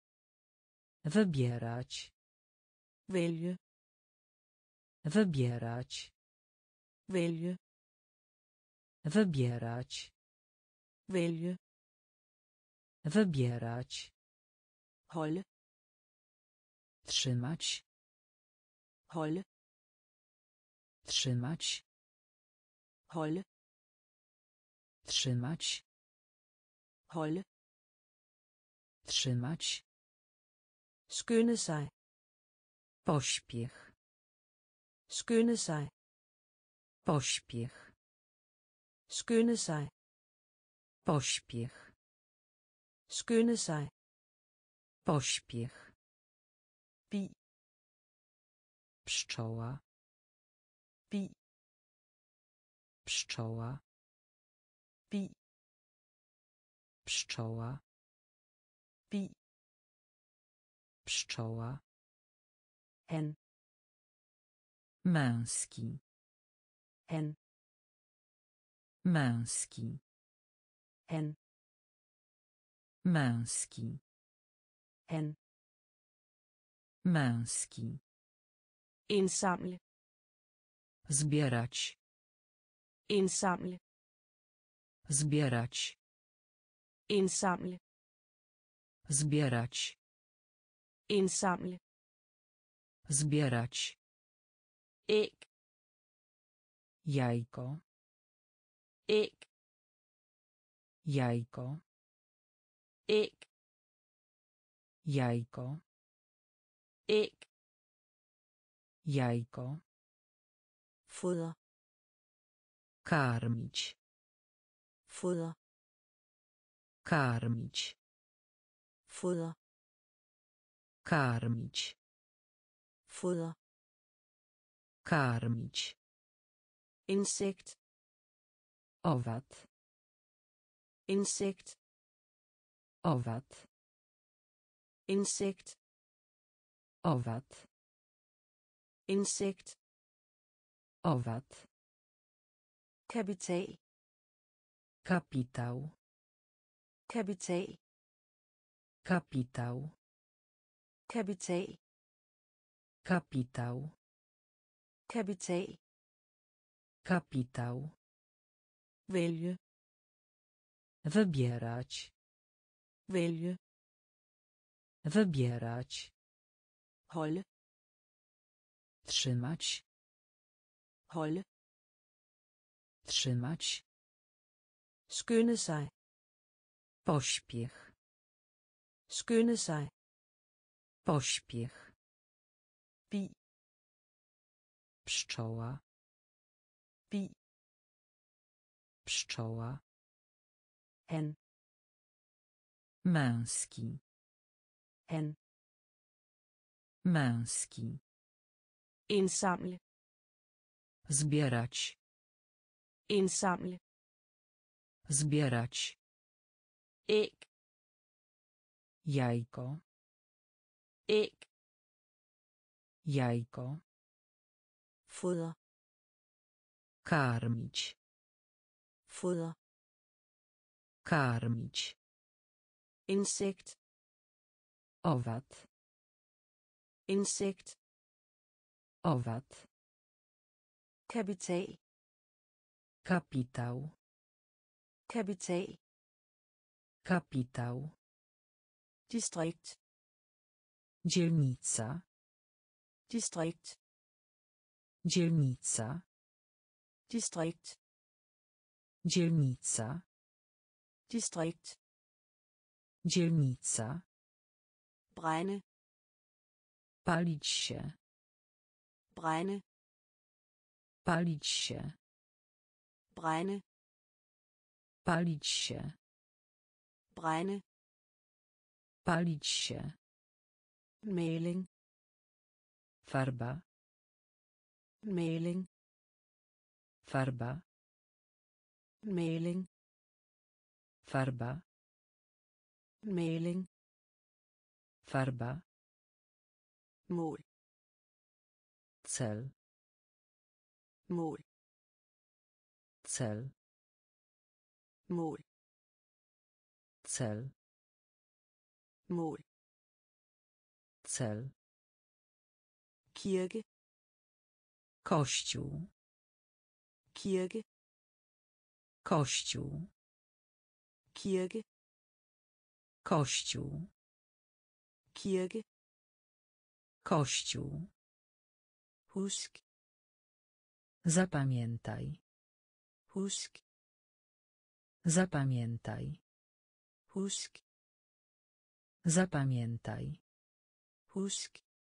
Wybierać. vælge, Wybierać. vælge, Wybierać. vælge, Wybierać. holde, Trzymać. holde, Trzymać. holde, Trzymać. holde, Trzymać. skynde sig, Pośpiech. skynde sig, Pośpiech. skynde sig, Pośpiech. skynde sig, Pośpiech. bi, Pszczoła. bi, Pszczoła. bi, Pszczoła. bi, Pszczoła. han, Męski. han, Męski. han, Męski. han, Męski. indsamle, Zbierać. indsamle, Zbierać. indsamle, Zbierać. indsamle, Zbierać. æg, Jajko. æg, Jajko. æg, Jajko. æg, Jajko. foder, Karmić. foder, Karmić. foder, Karmić. foder, Karmić. insekt, Owad. insekt, Owad. insekt, Owad. insekt, Owad. kapital, Kapitał. kapital, Kapitał. kapital, Kapitał. kapital, Kapitał. vælge, Wybierać. vælge, Wybierać. holde, Trzymać. holde, Trzymać. skynde sig, Pośpiech. Skynde sig. Pośpiech. Bi. Pszczoła. Bi. Pszczoła. Han. Męski. Han. Męski. Indsamle. Zbierać. Indsamle. Zbierać. Æg. Jajko. Æg. Jajko. Foder. Karmić. Foder. Karmić. Insekt. Owad. Insekt. Owad. Kapital. Kapitał. Kapital. Kapitał. Distrikt. Dzielnica. Distrikt. Dzielnica. Distrikt. Dzielnica. Distrikt. Dzielnica. Brænde. Palić się. Brænde. Palić się. Brænde. Palić się. Brænde. Palić się. Maling. Farba. Maling. Farba. Maling. Farba. Maling. Farba. Mål. Cel. Mål. Cel. Mål. Cel. Mål. Cel. Kirke. Kościół. Kirke. Kościół. Kirke. Kościół. Kirke. Kościół. Husk. Zapamiętaj. Husk. Zapamiętaj. Husk. Zapamiętaj. Husk.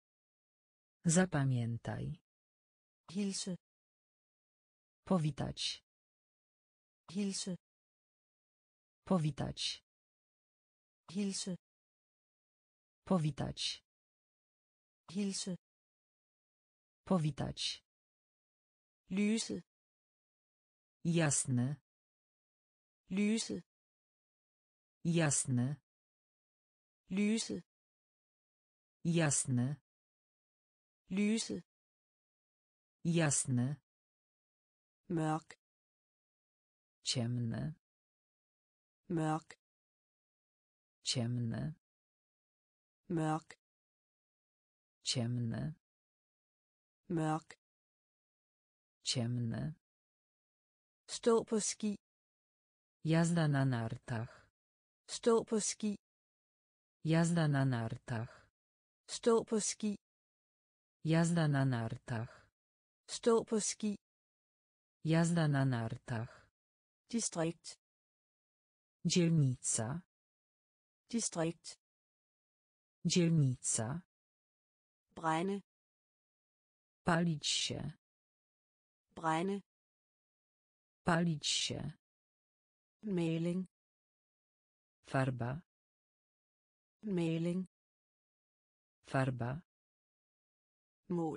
Zapamiętaj. Hilse. Powitać. Hilse. Powitać. Hilse. Powitać. Hilse. Powitać. Lyse. Jasne. Lyse. Jasne. Lyse. Jasne. Lyse. Jasne. Mørk. Ciemne. Mørk. Ciemne. Mørk. Ciemne. Mørk. Ciemne. Stå på ski. Jazda na nartach. Stå på ski. Jazda na nartach. Stå på ski. Jazda na nartach. Stå på ski. Jazda na nartach. Distrikt. Dzielnica. Distrikt. Dzielnica. Brænde. Palić się. Brænde. Palić się. Maling. Farba. Maling. Farba. Mål.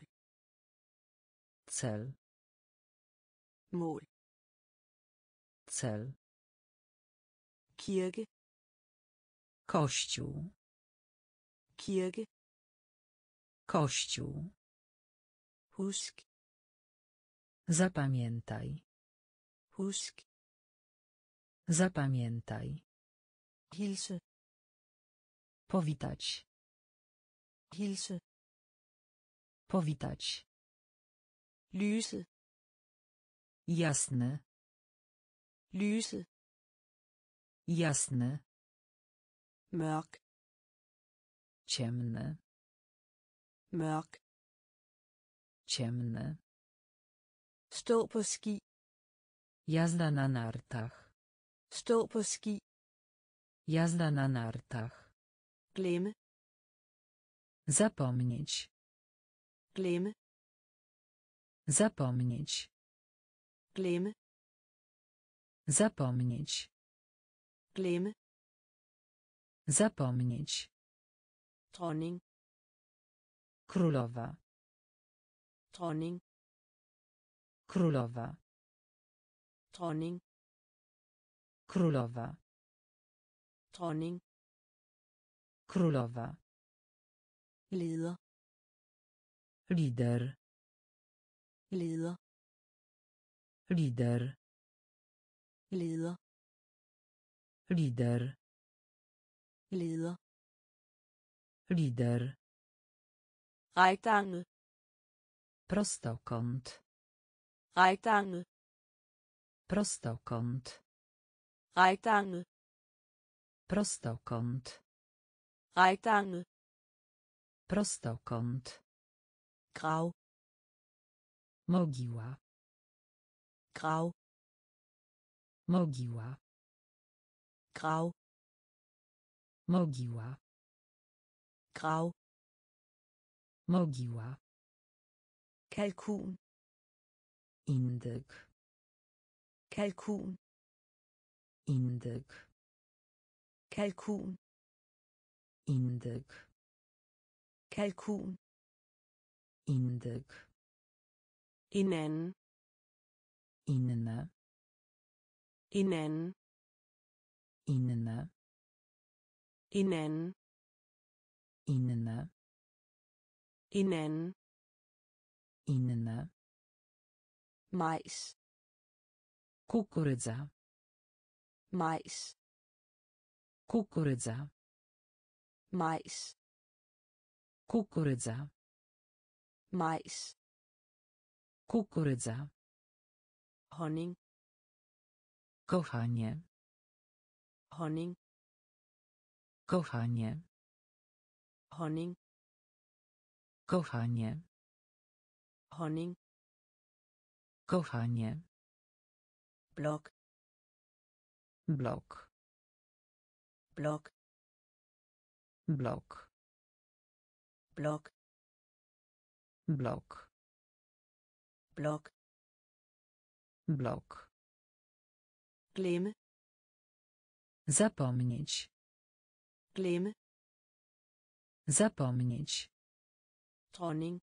Cel. Mål. Cel. Kirke. Kościół. Kirke. Kościół. Husk. Zapamiętaj. Husk. Zapamiętaj. Hilse. Powitać. Hilse. Powitać. Lyse. Jasne. Lyse. Jasne. Mørk. Ciemne. Mørk. Ciemne. Stå på ski. Jazda na nartach. Stå på ski. Jazda na nartach. glemme, Zapomnieć. glemme, Zapomnieć. glemme, Zapomnieć. glemme, Zapomnieć. dronning, Królowa. dronning, Królowa. dronning, Królowa. dronning, Królowa. leder, Lider. leder, Lider. leder, Lider. leder, Lider. rektangle, Prostokąt. rektangle, Prostokąt. rektangle, Prostokąt. rektangle, Prostokąt. grav, Mogiła. grav, Mogiła. grav, Mogiła. grav, Mogiła. kalkun, Indyk. kalkun, Indyk. kalkun, Indyk. kalkun, Indyk. hinanden, Inne. hinanden, Inne. hinanden, Inne. hinanden, Inne. majs, Kukurydza. majs, Kukurydza. majs, Kukurydza. majs, Kukurydza. honning, Kochanie. honning, Kochanie. honning, Kochanie. honning, Kochanie. blok, Blok. blok, Blok. blok, Blok. blok, Blok. glemme, Zapomnieć. glemme, Zapomnieć. dronning,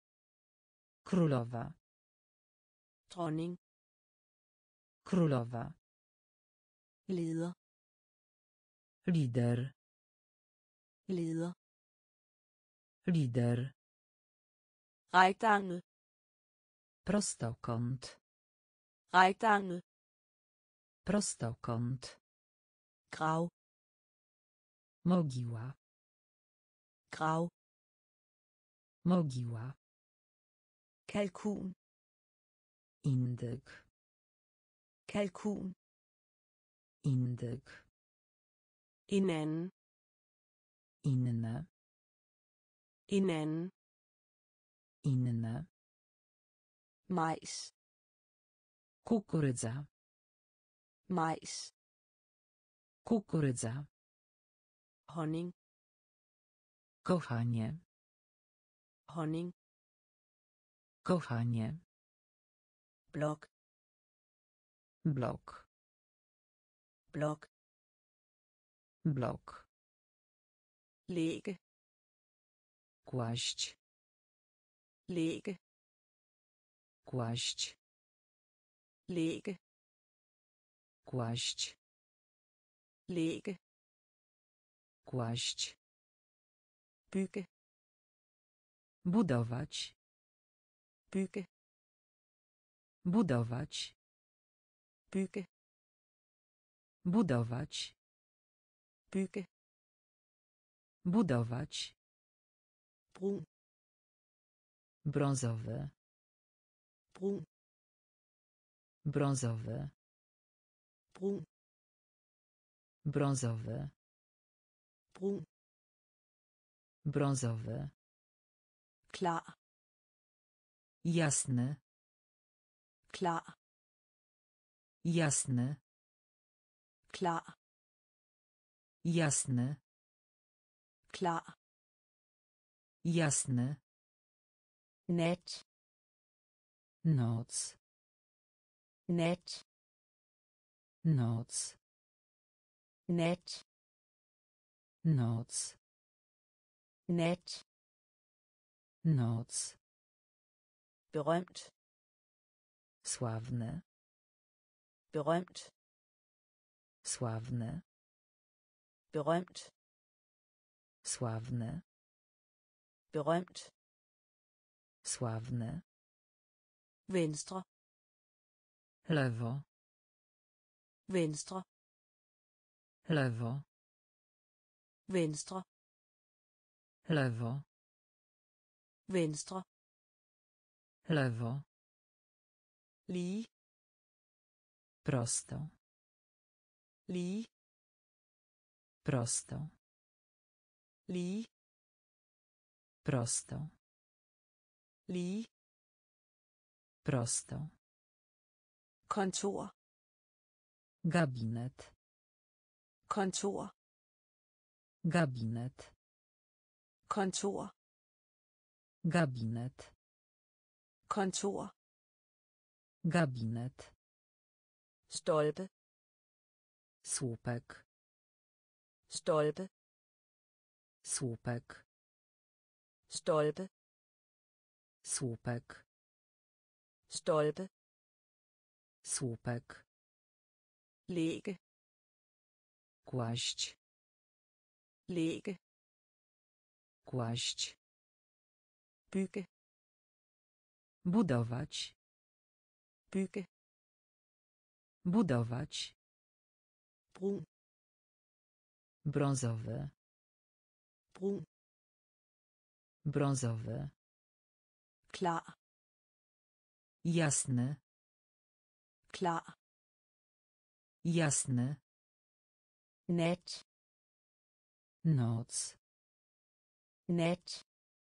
Królowa. dronning, Królowa. leder, Lider. leder, Lider. rektangle, Prostokąt. rektangle, Prostokąt. grav, Mogiła. grav, Mogiła. kalkun, Indyk. kalkun, Indyk. hinanden, Inne. hinanden, Inne. majs, Kukurydza. majs, Kukurydza. honning, Kochanie. honning, Kochanie. blok, Blok. blok, Blok. lægge, Kłaść. lægge, Kłaść. lægge, Kłaść. lægge, Kłaść. bygge, Budować. bygge, Budować. bygge, Budować. bygge, Budować. brun, Brązowy. brun, Brązowy. brun, Brązowy. brun, Brązowy. klar, Jasny. klar, Jasny. klar, Jasny. klar, Jasny. nat, Noc. nat, Noc. nat, Noc. nat, Noc. berømt, Sławny. berømt, Sławny. berømt, Sławny. berømt, Sławny. venstre, Lewo. venstre, Lewo. venstre, Lewo. venstre, Lewo. lige, Prosto. lige, Prosto. lige, Prosto. lige, Prosto. kontor, Gabinet. kontor, Gabinet. kontor, Gabinet. kontor, Gabinet. stolpe, Słupek. stolpe, Słupek. stolpe, Słupek. stolpe, Słupek. lægge, Kłaść. lægge, Kłaść. bygge, Budować. bygge, Budować. brun, Brązowy. brun, Brązowy. klar, Jasny. klar, Jasny. nat, Noc. nat,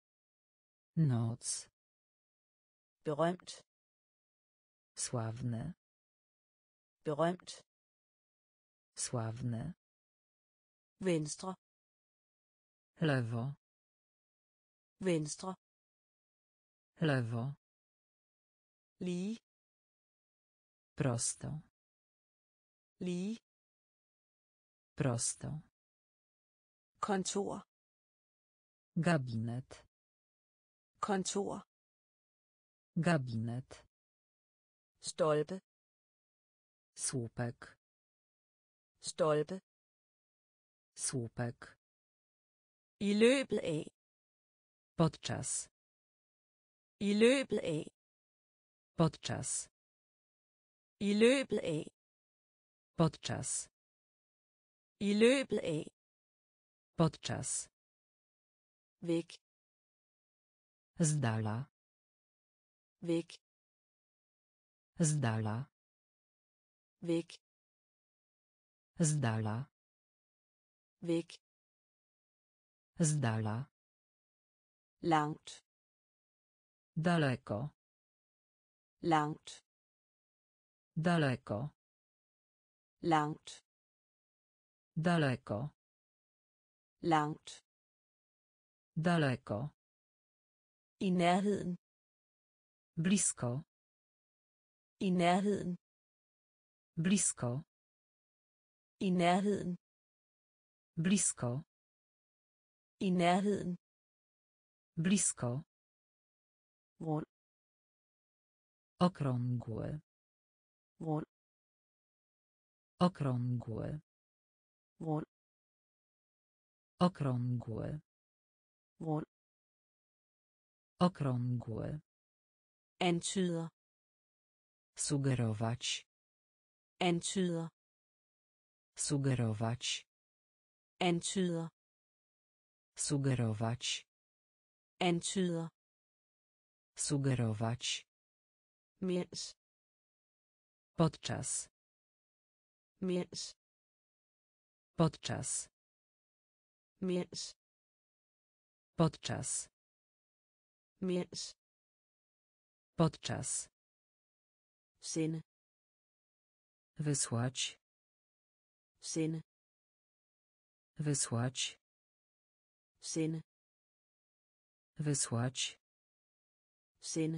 Noc. berømt, Sławny. berømt, Sławny. venstre, Lewo. venstre, Lewo. lige, Prosto. lige, Prosto. kontor, Gabinet. kontor, Gabinet. stolpe, Słupek. stolpe, Słupek. i løbet af, Podczas. i løbet af, Podczas. i løbet af, Podczas. i løbet af, Podczas. væk, Z dala. væk, Z dala. væk, Z dala. væk, Z dala. langt, Daleko. langt, Daleko. langt, Daleko. langt, Daleko. i nærheden, Blisko. i nærheden, Blisko. i nærheden, Blisko. i nærheden, Blisko. rund, Okrągły. rund, Okrągły. rund, Okrągły. rund, Okrągły. antyder, Sugerować. antyder, Sugerować. antyder, Sugerować. antyder, Sugerować. mens, Podczas. mens, Podczas. mens, Podczas. mens, Podczas. sende, Wysłać. sende, Wysłać. Sende. Wysłać. Sende.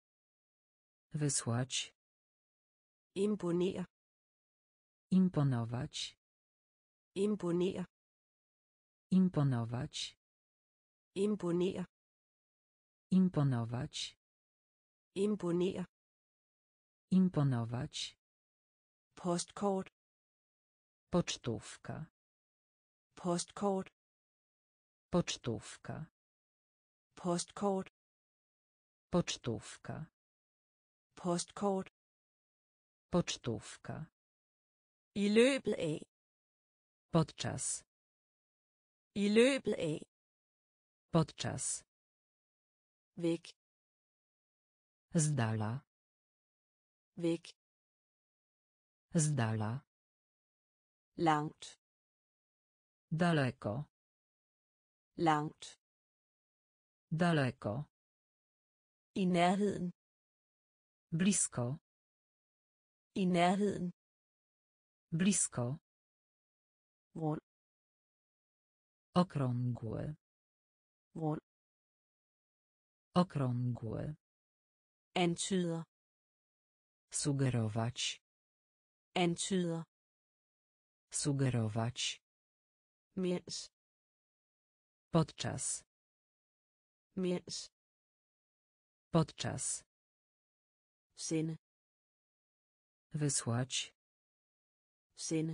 Wysłać. Imponere. Imponować. Imponere. Imponować. Imponere. Imponować. Imponere. Imponować. Postkort. Pocztówka. Postkort. Pocztówka. Postkort. Pocztówka. Postkort. Pocztówka. I løbet af. Podczas. I løbet af. Podczas. Væk. Z dala. Væk. Z dala. Langt. Daleko. Langt. Daleko. I nærheden. Blisko. I nærheden. Blisko. Rund. Okrągły. Rund. Okrągły. Antyder. Sugerować. Antyder. Sugerować. Mens. Podczas. Mens. Podczas. Sende. Wysłać. Sende.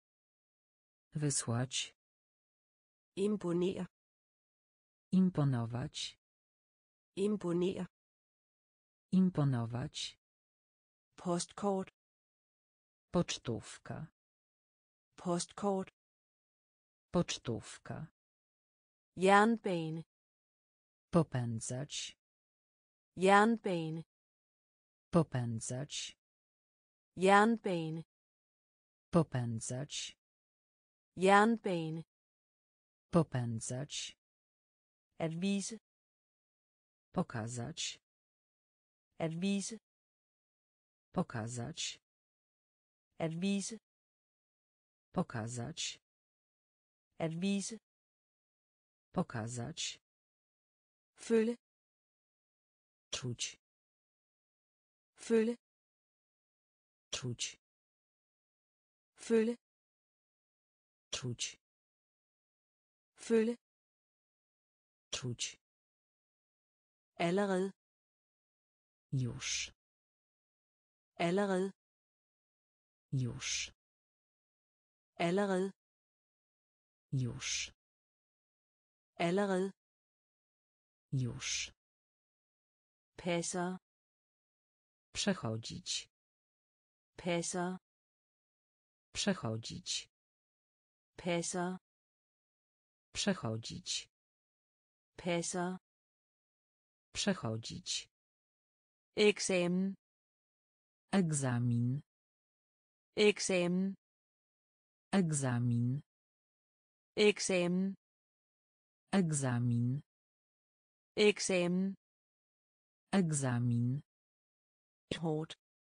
Wysłać. Imponere. Imponować. Imponere. Imponować. Postkort. Pocztówka. Postkort. Pocztówka. Jernbane. Popędzać. Jernbane. Popędzać. Jernbane. Popędzać. Jernbane. Popędzać. At vise. Pokazać. At vise. Pokazać. At vise. Pokazać. At vise. Pokazać. Føle. Czuć. Føle. Czuć. Føle. Czuć. Føle. Czuć. Allerede. Już. Allerede. Już. Allerede. Już. Allerede. Już. Passer. Przechodzić. Passer. Przechodzić. Passer. Przechodzić. Passer. Przechodzić. Eksamen. Egzamin. Eksamen. Egzamin. Eksamen. Egzamin. Eksamen. Egzamin. Hårdt.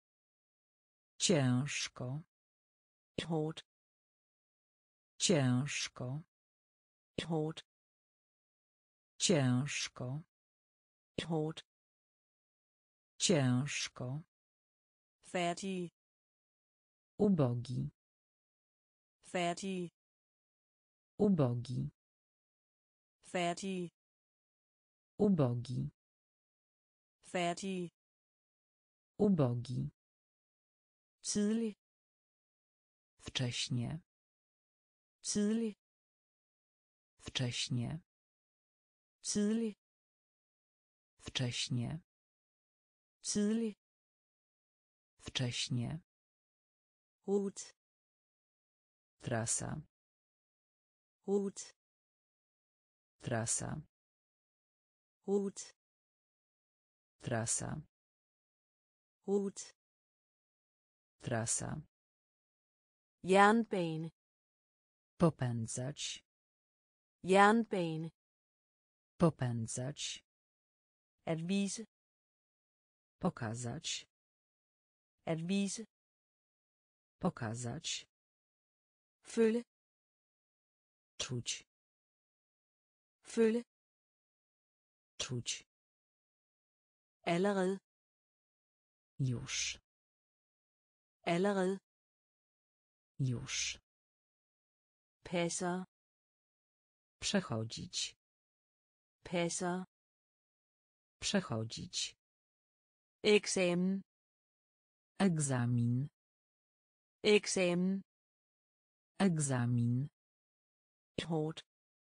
Ciężko. Hårdt. Ciężko. Hårdt. Ciężko. Hårdt. Ciężko. Færdig. Ubogi. Færdig. Ubogi. Færdig. Ubogi. Færdig. Ubogi. Tidlig. Wcześnie. Tidlig. Wcześnie. Tidlig. Wcześnie. Tidlig. Wcześnie. Rute. Trasa. Rute. Trasa. Rute. Trasa. Rute. Trasa. Jernbane. Popędzać. Jernbane. Popędzać. At vise. Pokazać. At vise. Pokazać. Føle. Czuć. Føle. Czuć. Allerede. Już. Allerede. Już. Passer. Przechodzić. Passer. Przechodzić. Eksamen. Egzamin. Eksamen. Egzamin. Hårdt.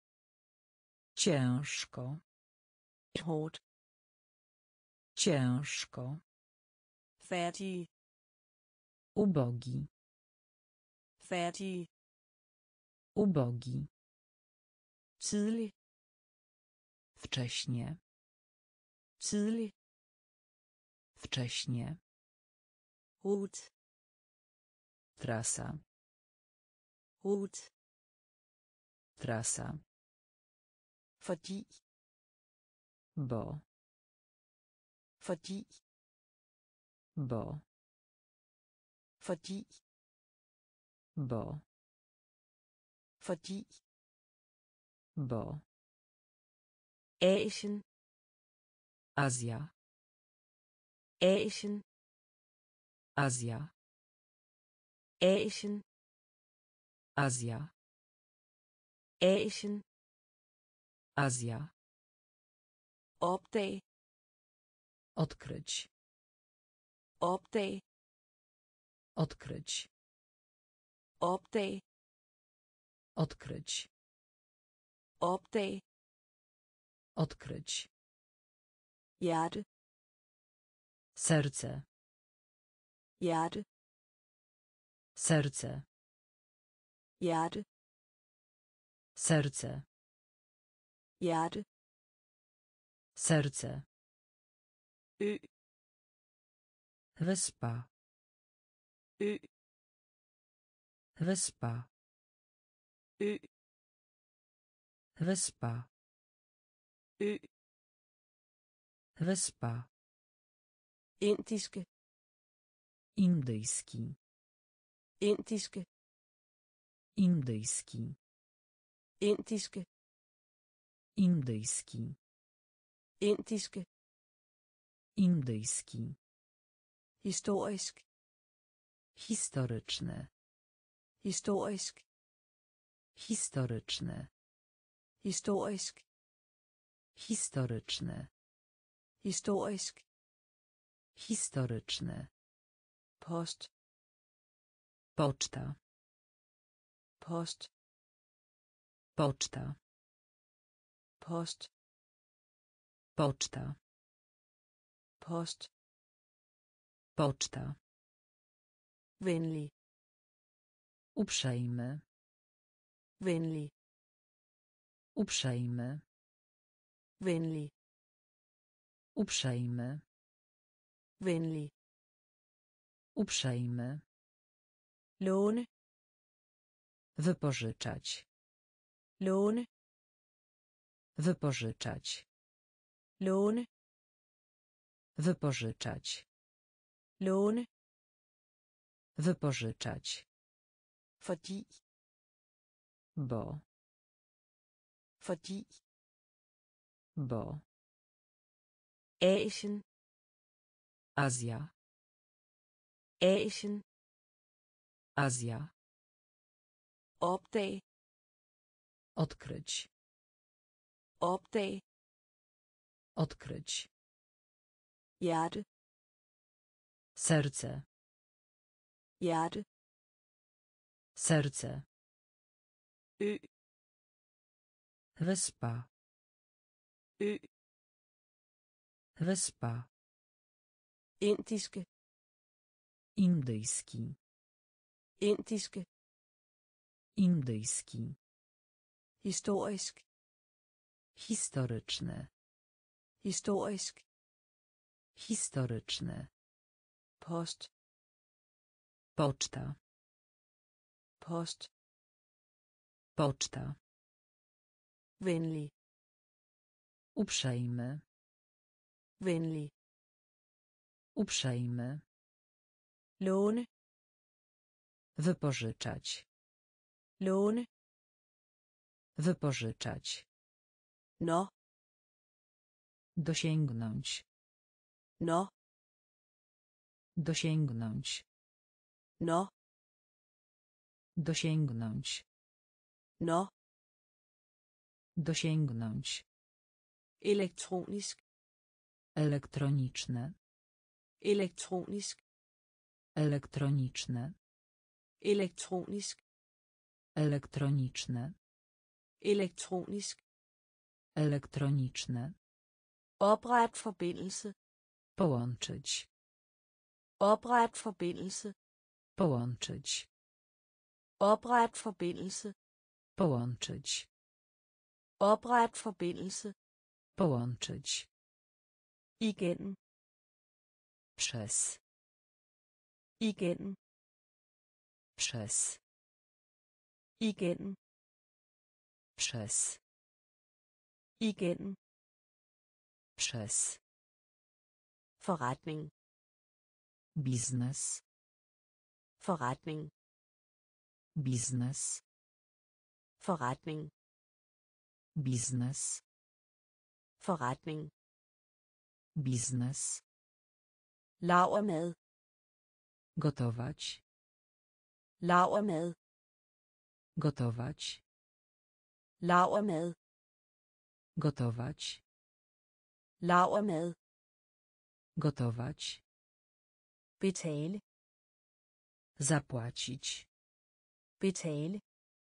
Ciężko. Hårdt. Ciężko. Færdig. Ubogi. Færdig. Ubogi. Tidlig. Wcześnie. Tidlig. Wcześnie. Rute. Trasa. Rute. Trasa. Fordi. Bo. Fordi. Bo. Fordi. Bo. Fordi. Bo. Asien. Azja. Asien. Azja. Asien. Azja. Asien. Azja. Opdag. Odkryć. Opdag. Odkryć. Opdag. Odkryć. Opdag. Odkryć. Hjerte. Serce. Hjerte. Serce. Hjerte. Serce. Hjerte. Serce. Ø. Wyspa. Ø. Wyspa. Ø. Wyspa. Ø. Wyspa. Indiske. Indyjski. Indiske. Indyjski. Indiske. Indyjski. Indiske. Indyjski. Historisk. Historyczne. Historisk. Historyczne. Historisk. Historyczne. Historisk. Historyczne. Post. Poczta. Post. Poczta. Post. Poczta. Post. Poczta. Venlig. Uprzejmy. Venlig. Uprzejmy. Venlig. Uprzejmy. Venlig. Uprzejmy. Låne. Wypożyczać. Låne. Wypożyczać. Låne. Wypożyczać. Låne. Wypożyczać. Fordi. Bo. Fordi. Bo. Asien. Azja. Asien. Azja. Opdag. Odkryć. Opdag. Odkryć. Hjerte. Serce. Hjerte. Serce. Ø. Wyspa. Ø. Wyspa. Indiske. Indyjski. Indiske. Indyjski. Historisk. Historyczne. Historisk. Historyczne. Post. Poczta. Post. Poczta. Venlig. Uprzejmy. Venlig. Uprzejmy. Låne. Wypożyczać. Låne. Wypożyczać. No. Dosięgnąć. No. Dosięgnąć. No. Dosięgnąć. No. Dosięgnąć. Elektronisk. Elektroniczne. Elektronisk. Elektroniczne. Elektronisk. Elektroniczne. Elektronisk. Elektroniczne. Opret forbindelse. Połączyć. Opret forbindelse. Połączyć. Opret forbindelse. Połączyć. Opret forbindelse. Połączyć. Igen. Przez. Igen. Przez. Igen. Przez. Igen. Przez. Forretning. Biznes. Forretning. Biznes. Forretning. Biznes. Forretning. Biznes. Lavermad. Gotować. Lavermad. Gotować. Lavermad. Gotować. Lavermad. Gotować. Betale. Zapłacić. Betale.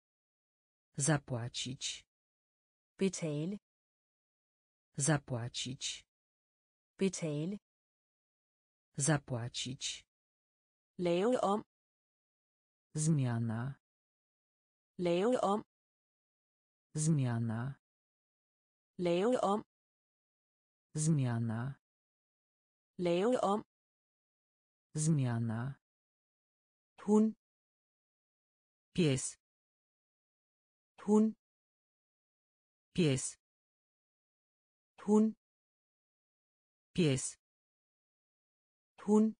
Zapłacić. Betale. Zapłacić. Betale. Zapłacić. Lave om. Zmiana. Lave om. Zmiana. Lave om. Zmiana. Lave om. Zmiana. Hund. Pies. Hund. Pies. Hund. Pies. Hund.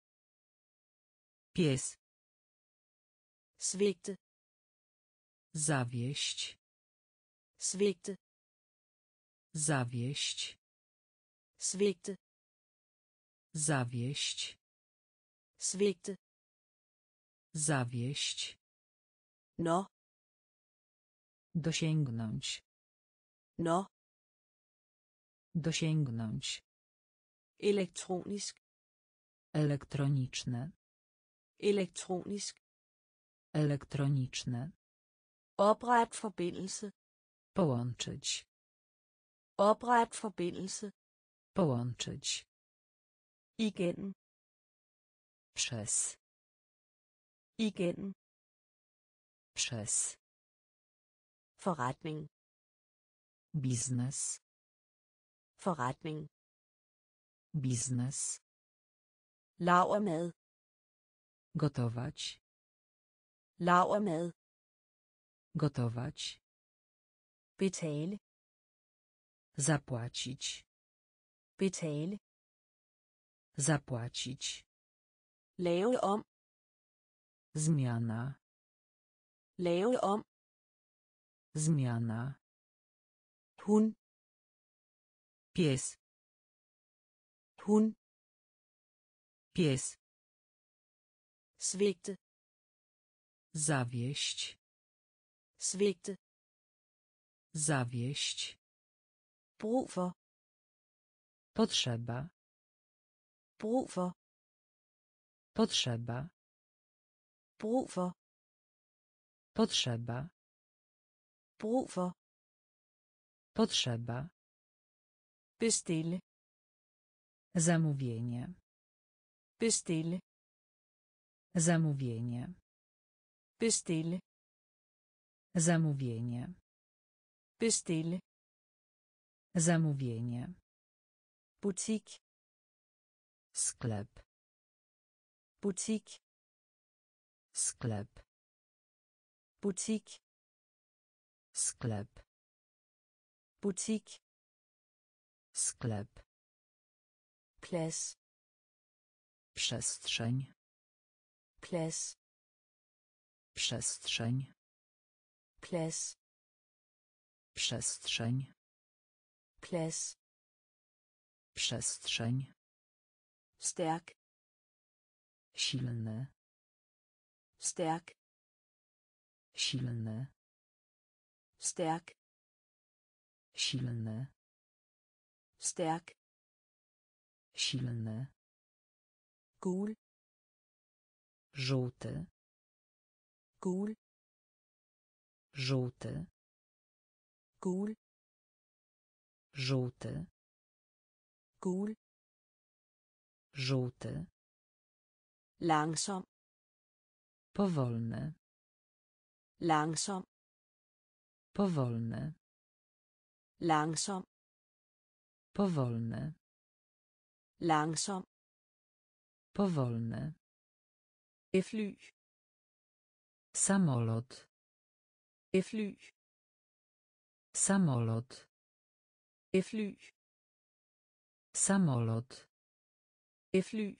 Pies. Svigte. Zawieść. Svigte. Zawieść. Svigte. Zawieść. Svigte. Zawieść. No. Dosięgnąć. No. Dosięgnąć. Elektronisk. Elektroniczne. Elektronisk. Elektroniczne. Opret forbindelse. Połączyć. Opret forbindelse. Połączyć. Igen. Przez. Igen. Przez. Forretning. Biznes. Forretning. Biznes. Lavermad. Gotować. Lavermad. Gotować. Betale. Zapłacić. Betale. Zapłacić. Lave om. Zmiana. Lave om. Zmiana. Hund. Pies. Hund. Pies. Svigte. Zawieść. Svigte. Zawieść. Brug for. Potrzeba. Brug for. Potrzeba. Brug for. Potrzeba. Brug for. Potrzeba. Bestille. Zamówienie. Bestille. Zamówienie. Bestille. Zamówienie. Bestille. Zamówienie. Butik. Sklep. Butik. Sklep. Butik. Sklep. Butik. Sklep. Plads. Przestrzeń. Plads. Przestrzeń. Plads. Przestrzeń. Plads. Przestrzeń. Stærk. Silny. Stærk. Silny. Stærk. Silny. Stærk. Silny. Gul. Żółty. Gul. Żółty. Gul. Żółty. Gul. Żółty. Langsom. Powolny. Langsom. Powolny. Langsom. Powolny. Langsom. Powolny. Fly. Samolot. Fly. Samolot. Fly. Samolot. Fly.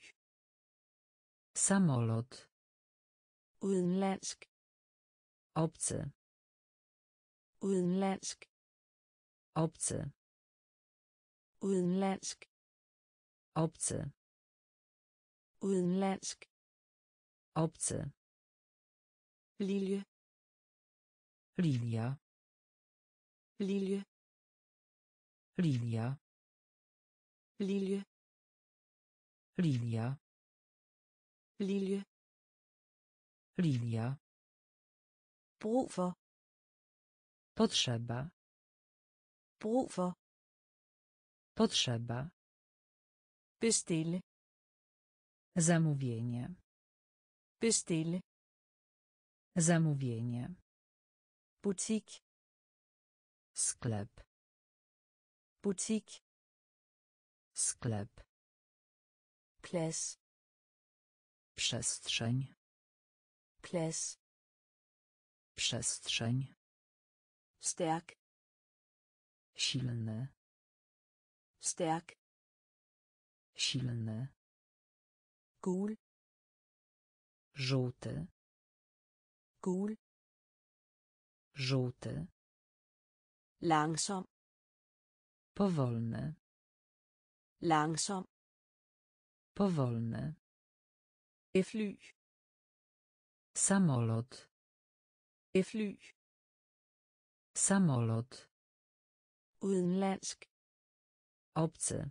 Samolot. Udenlandsk. Obcy. Udenlandsk. Obcy. Udenlandsk. Obcy. Udenlandsk. Obcy. Lilje. Lilia. Lilje. Lilia. Lilje. Lilia. Lilje. Lilia. Brug for. Potrzeba. Brug for. Potrzeba. Bestille. Zamówienie. Bestille. Zamówienie. Butik. Sklep. Butik. Sklep. Plads. Przestrzeń. Plads. Przestrzeń. Stærk. Silny. Stærk. Silny. Gul. Żółty. Gul. Żółty. Langsom. Powolny. Langsom. Powolny. Fly. Samolot. Fly. Samolot. Udenlandsk. Obcy.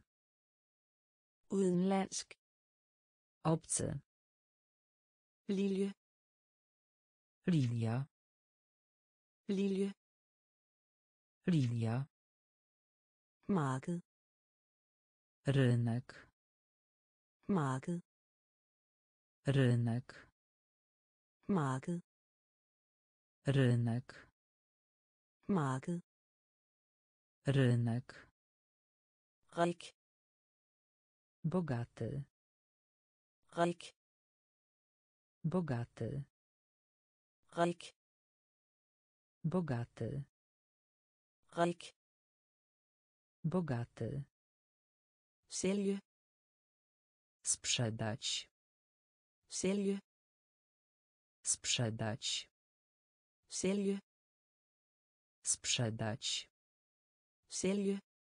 Udenlandsk. Obcy. Lilje. Lilia. Lilje. Lilia. Marked. Rynek. Marked. Rynek. Marked. Rynek. Marked. Rynek. Rik. Bogaty. Rik. Bogaty. Rik. Bogaty. Rik. Bogaty. Sælge. Sprzedać. Sælge. Sprzedać. Sælge. Sprzedać. Sælge.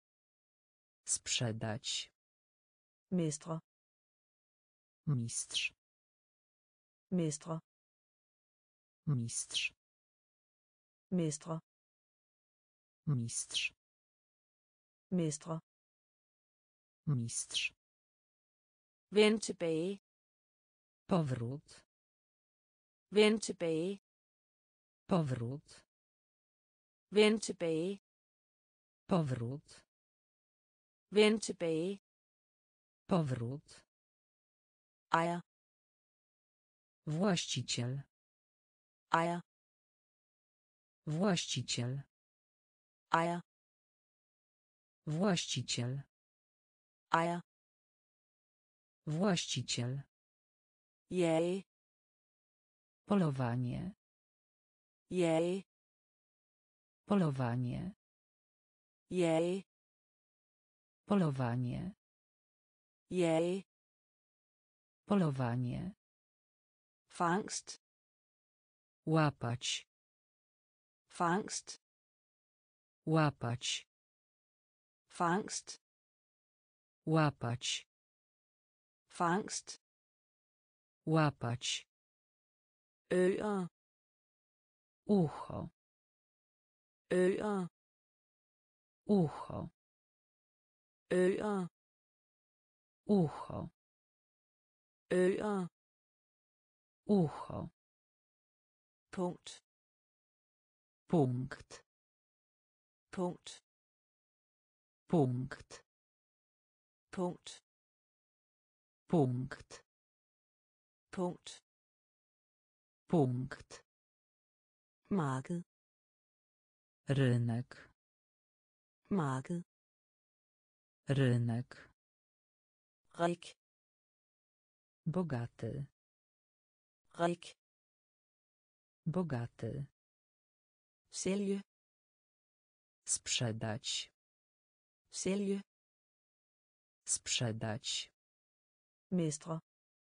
Sprzedać. Mestre. Mistrz. Mestre. Mistrz. Mestre. Mistrz. Mestre. Mistrz. Vend tilbage. Powrót. Vend tilbage. Powrót. Vend tilbage. Powrót. Vend tilbage. Powrót. Ejer. Właściciel. Ejer. Właściciel. Ejer. Właściciel. Ejer. Właściciel. Jage. Polowanie. Jage. Polowanie. Jage. Polowanie. Jage. Polowanie. Fangst. Łapać. Fangst. Łapać. Fangst. Łapać. Fangst. Łapać. Øer. Ucho. Øer. Ucho. Øer. Ucho. Øer. Ucho. Punkt. Punkt. Punkt. Punkt. Punkt. Punkt. Punkt. Punkt. Marked. Rynek. Marked. Rynek. Rik. Bogaty. Rik. Bogaty. Sælge. Sprzedać. Sælge. Sprzedać. Mestre.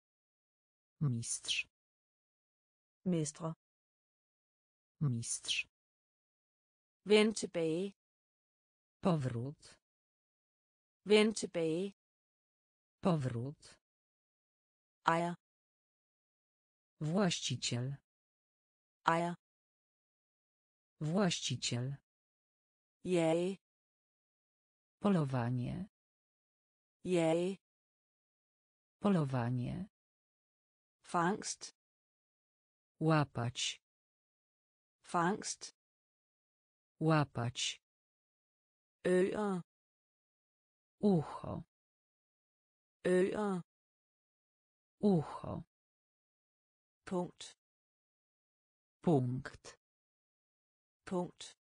Mistrz. Mestre. Mistrz. Vend tilbage. Powrót. Vend tilbage. Powrót. Ejer. Właściciel. Ejer. Właściciel. Jage. Polowanie. Jage. Polowanie. Fangst. Łapać. Fangst. Łapać. Øer. Ucho. Øer. Ucho. Punkt. Punkt. Punkt.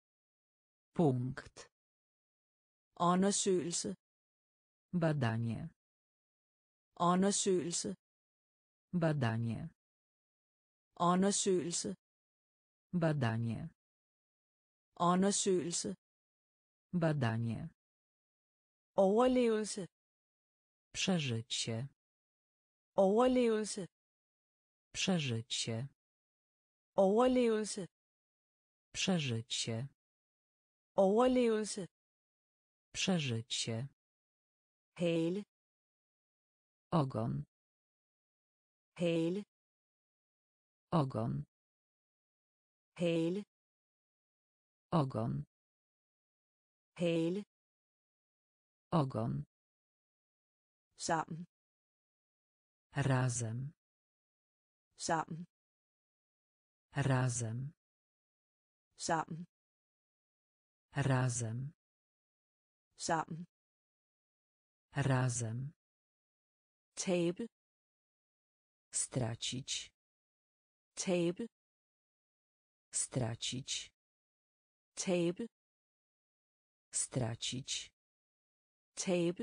Punkt. Undersøgelse. Badanie. Undersøgelse. Badanie. Undersøgelse. Badanie. Undersøgelse. Badanie. Overlevelse. Przeżycie. Overlevelse. Przeżycie. Overlevelse. Przeżycie. Overlevelse. Przeżycie. Hale. Ogon. Hale. Ogon. Hale. Ogon. Hale. Ogon. Sammen. Razem. Sammen. Razem. Sammen. Razem. Sammen. Razem. Tabe. Stracić. Tabe. Stracić. Tabe. Stracić. Tabe.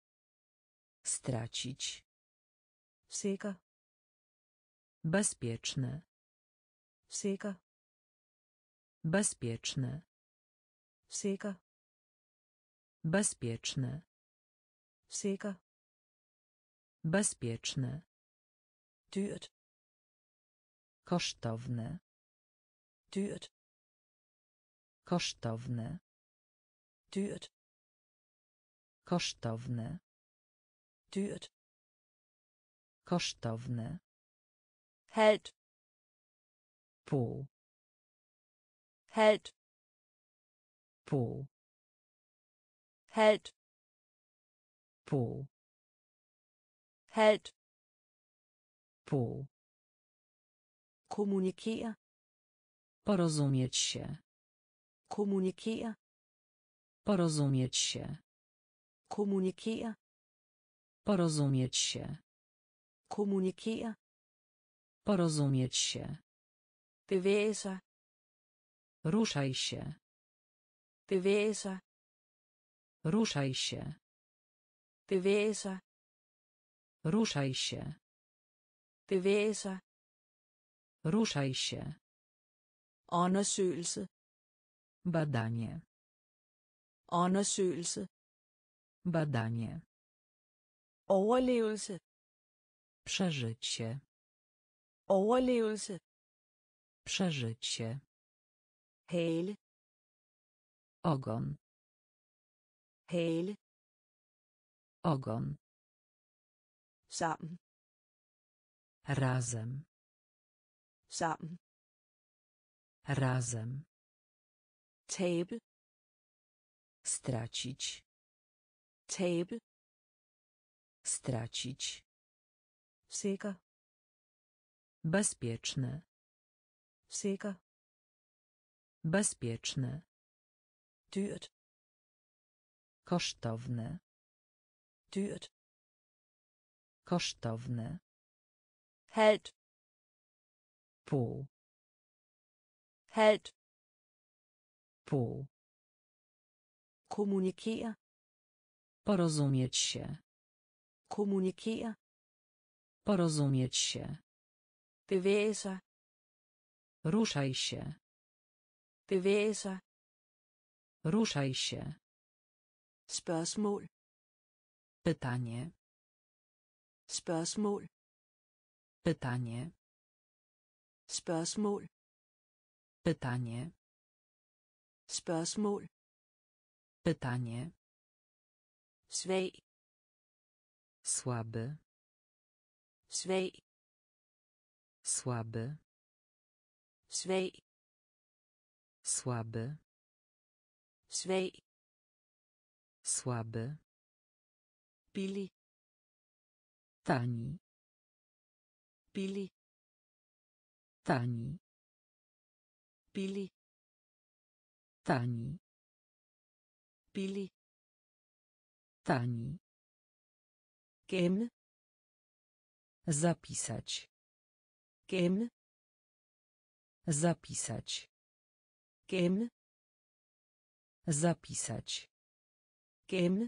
Stracić. Sikker. Bezpieczny. Sikker. Bezpieczny. Sikker. Bezpieczny. Sikker. Bezpieczny. Dyrt. Kosztowny. Dyrt. Kosztowny. Dyrt. Kosztowny. Dyrt. Kosztowny. Halvt. Pół. Halvt. Pół. Halvt. Pół. Halvt. Pół. Kommunikere. Porozumieć się. Kommunikere. Porozumieć się. Kommunikere. Porozumieć się. Kommunikere. Porozumieć się. Bevæge sig. Ruszaj się. Bevæge sig. Ruszaj się. Bevæge sig. Ruszaj się. Bevæge sig. Ruszaj się. Undersøgelse. Badanie. Undersøgelse. Badanie. Overlevelse. Przeżycie. Overlevelse. Przeżycie. Hale. Ogon. hale, ogon, sammen, razem, sammen, razem, tabe, stracić, tabe, stracić, sikker, bezpieczny, sikker, bezpieczny, dyrt, kosztowny, dyrt, kosztowny, halvt, pół, halvt, pół, kommunikere, porozumieć się, kommunikere, porozumieć się, bevæge sig, ruszaj się, bevæge sig, ruszaj się, spørgsmål, pytanie, spørgsmål, pytanie, spørgsmål, pytanie, spørgsmål, pytanie, svag, słaby, svag, słaby, svag, słaby, svag, słaby, billig, tani, billig, tani, billig, tani, billig, tani, gemme, zapisać, gemme, zapisać, gemme, zapisać, gemme,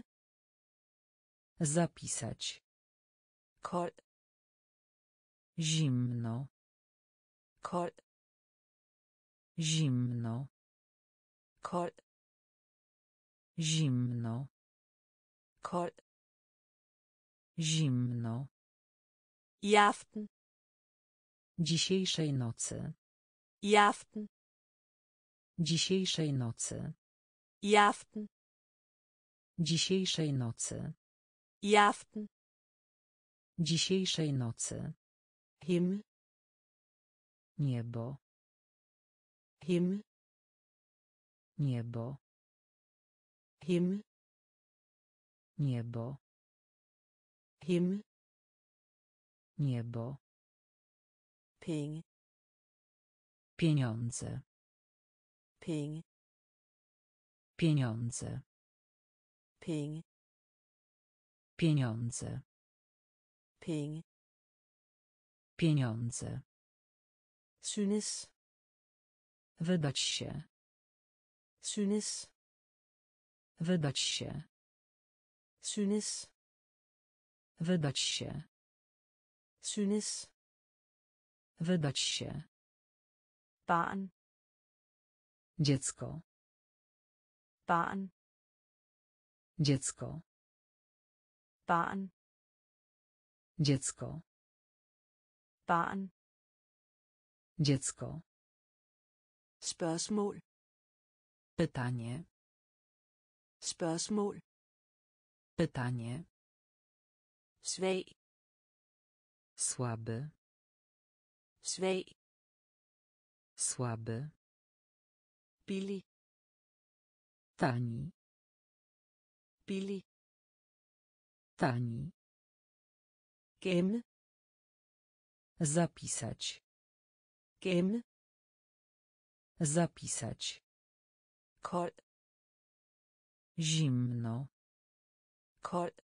zapisać, kold, zimno, kold, zimno, kold, zimno, kold, zimno, i aften, dzisiejszej nocy, i aften, dzisiejszej nocy, i aften, dzisiejszej nocy, i aften, dzisiejszej nocy, himmel, niebo, himmel, niebo, himmel, niebo, himmel, niebo, penge, pieniądze, penge, pieniądze, penge, pieniądze, penge, pieniądze, synes, wydać się, synes, wydać się, synes, wydać się, synes, wydać się, barn, dziecko, barn, dziecko, barn, dziecko, barn, dziecko, spørgsmål, pytanie, spørgsmål, pytanie, svag, słaby, svag, słaby, billig, tani, billig, tani, gemme, zapisać, gemme, zapisać, kold, zimno, kold,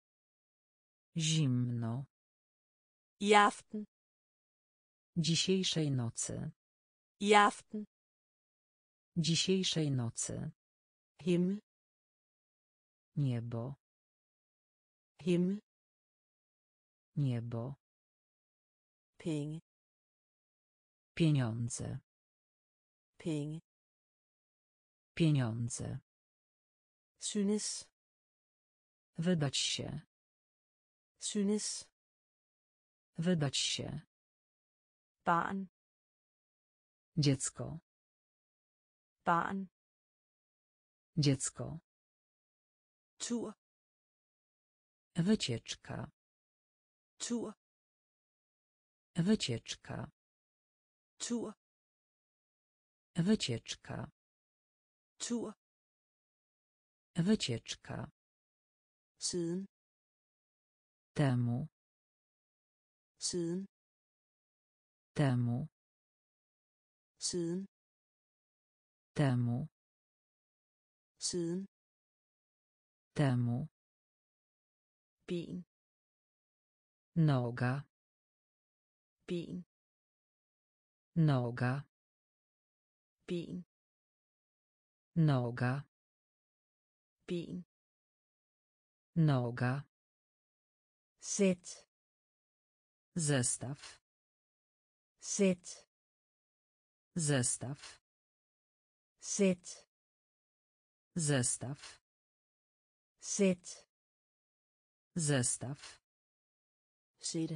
zimno, i aften, dzisiejszej nocy, i aften, dzisiejszej nocy, himmel, niebo, himmel, niebo, penge, pieniądze, penge, pieniądze, synes, wydać się, synes, wydać się, barn, dziecko, barn, dziecko, Tur. Wycieczka. Tur. Wycieczka. Tur. Wycieczka. Tur. Wycieczka. Siden. Temu. Siden. Temu. Siden. Temu. Siden. Temu. Ben. Noga. Ben. Noga. Ben. Noga. Ben. Noga. Sæt. Zestaw. Sæt. Zestaw. Sæt. Zestaw. Sæt. Zestaw. Sætte.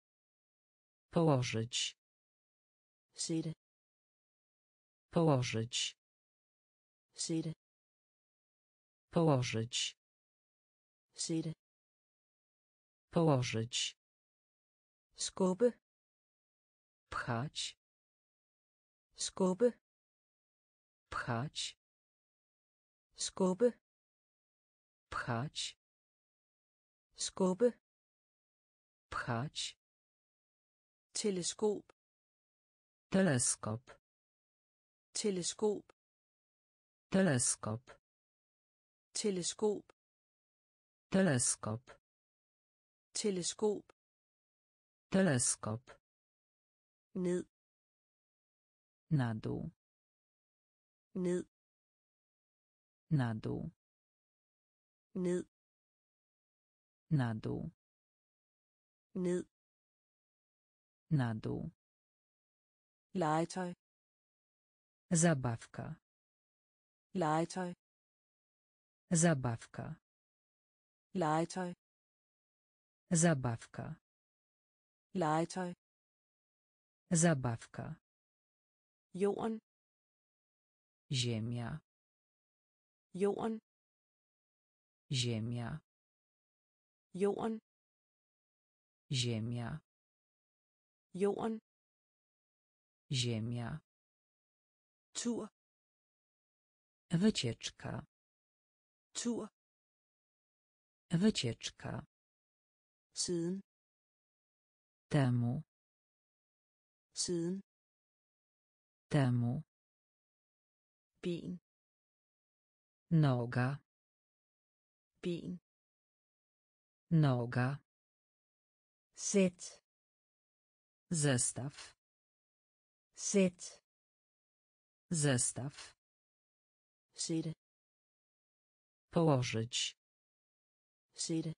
Położyć. Sætte. Położyć. Sætte. Położyć. Sætte. Położyć. Skubbe. Pchać. Skubbe. Pchać. Skubbe. Pchać. Skubbe. Pchać. Teleskop. Teleskop. Teleskop. Teleskop. Teleskop. Teleskop. Teleskop. Teleskop. Ned. Na dół. Ned. Na dół. Ned. Na dół. Ned. Na dół. Legetøj. Zabawka. Legetøj. Zabawka. Legetøj. Zabawka. Legetøj. Zabawka. Jorden. Ziemia. Jorden. Ziemia. Jorden. Ziemia. Jorden. Ziemia. Tur. Wycieczka. Tur. Wycieczka. Siden. Temu. Siden. Temu. Ben. Noga. Ben. Noga. Sæt. Zestaw. Sæt. Zestaw. Sætte. Położyć. Sætte.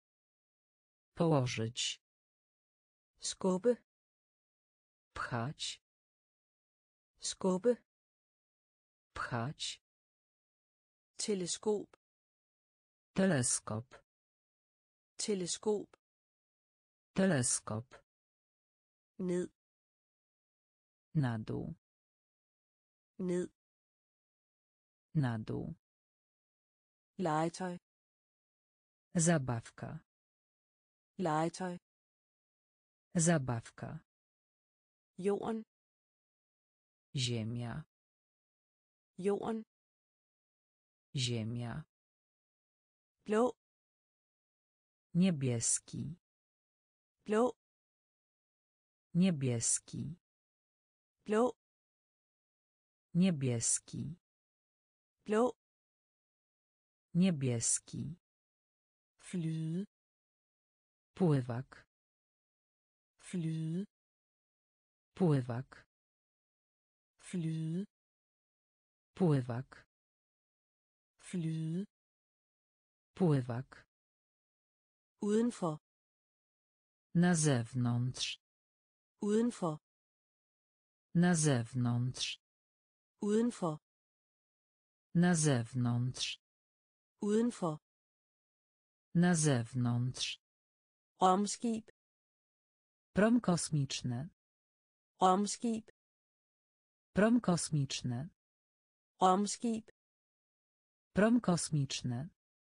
Położyć. Skubbe. Pchać. Skubbe. Pchać. Teleskop. Teleskop. Teleskop. Teleskop. Ned. Na dół. Ned. Na dół. Legetøj. Zabawka. Legetøj. Zabawka. Jorden. Ziemia. Jorden. Ziemia. Blå. Niebieski. Blå. Niebieski. Blå. Niebieski. Blå. Niebieski. Flyde. Pływak. Flyde. Pływak. Flyde. Pływak. Flyde. Pływak. Udenfor. Na zewnątrz. Udenfor. Na zewnątrz. Udenfor. Na zewnątrz. Udenfor. Na zewnątrz. Rumskib. Prom kosmiczny. Rumskib. Prom kosmiczny. Rumskib. Prom kosmiczny.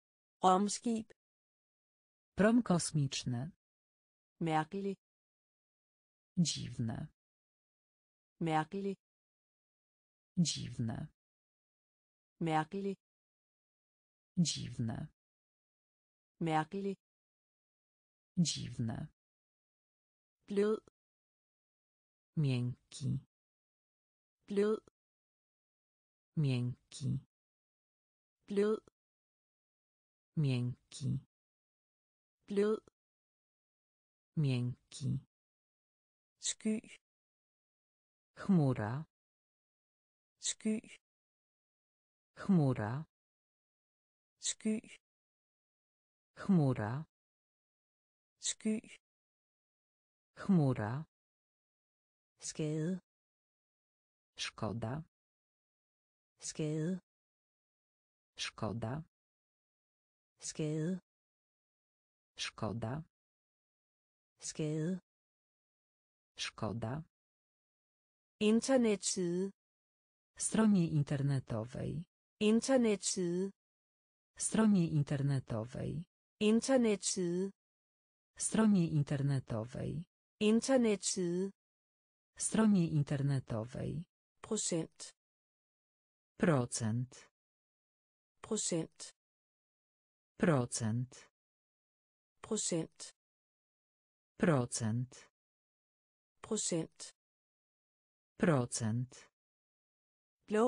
Rumskib. Prom kosmiczny. Mærkelig. Dziwne. Mærkelig. Dziwne. Mærkelig. Dziwne. Mærkelig. Dziwne. Blød. Miękki. Blød. Miękki. Blød. Miękki. Blød. Miękki. Sky. Chmura. Sky. Chmura. Sky. Chmura. Sky. Chmura. Skade. Szkoda. Skade. Szkoda. Skade. Szkoda. Skade. Szkoda. Internetside. Stronie internetowej. Internetside. Stronie internetowej. Internetside. Stronie internetowej. Internetside. Stronie internetowej. Procent. Procent. Procent. Procent. Procent. Procent. Procent. Procent. Blå.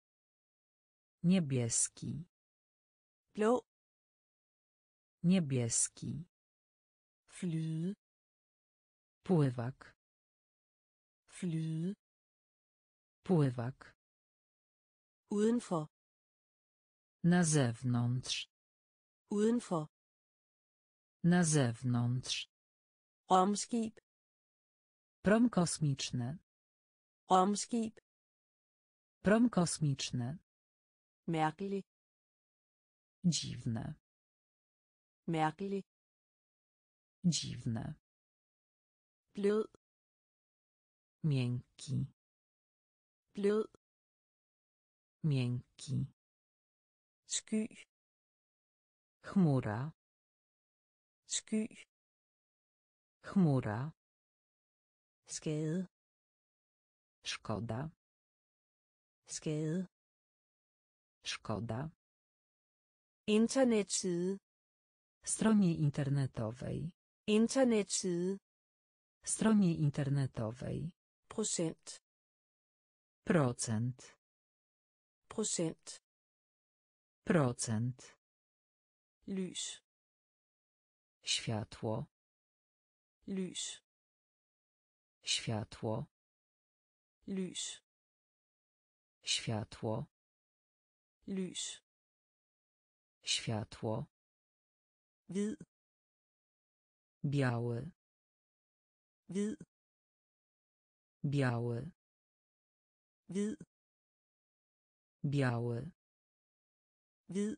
Niebieski. Blå. Niebieski. Flyde. Pływak. Flyde. Pływak. Udenfor. Na zewnątrz. Udenfor. Na zewnątrz. Rumskib. Prom kosmiczny. Rumskib. Prom kosmiczny. Mærkelig. Dziwne. Mærkelig. Dziwne. Blød. Miękki. Blød. Miękki. Sky. Chmura. Sky. Chmura. Skade. Szkoda. Skade. Szkoda. Internetside. Stronie internetowej. Internetside. Stronie internetowej. Procent. Procent. Procent. Procent. Lys. Światło. Lys. Światło. Lys. Światło. Lys. Światło. Hvid. Biały. Hvid. Biały. Hvid. Biały. Hvid.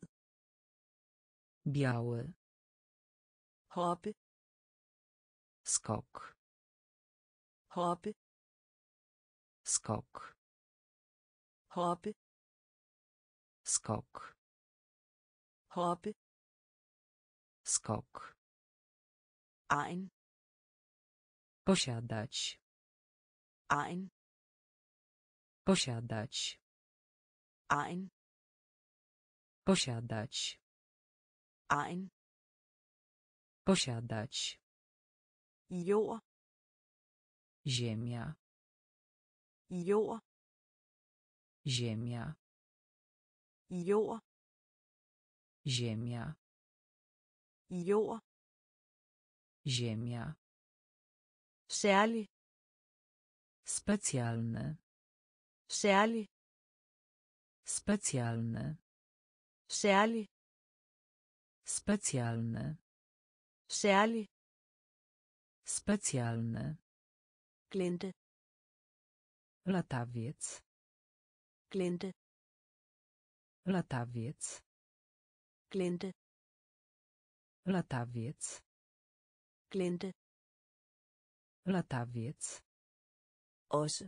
Biały. Hoppe. Skok. Hoppe. Skok. Hoppe. Skok. Hoppe. Skok. Ein. Posiadać. Ein. Posiadać. Ein. Posiadać. Ein. Posiadać. Jord. Ziemia. Jord. Ziemia. Jord. Ziemia. Jord. Ziemia. Særlig. Specjalny. Særlig. Specjalny. Særlig. Specjalny. Særlig. Specjalny. Glente. Latawiec. Glente. Latawiec. Glente. Latawiec. Glente. Latawiec. Også.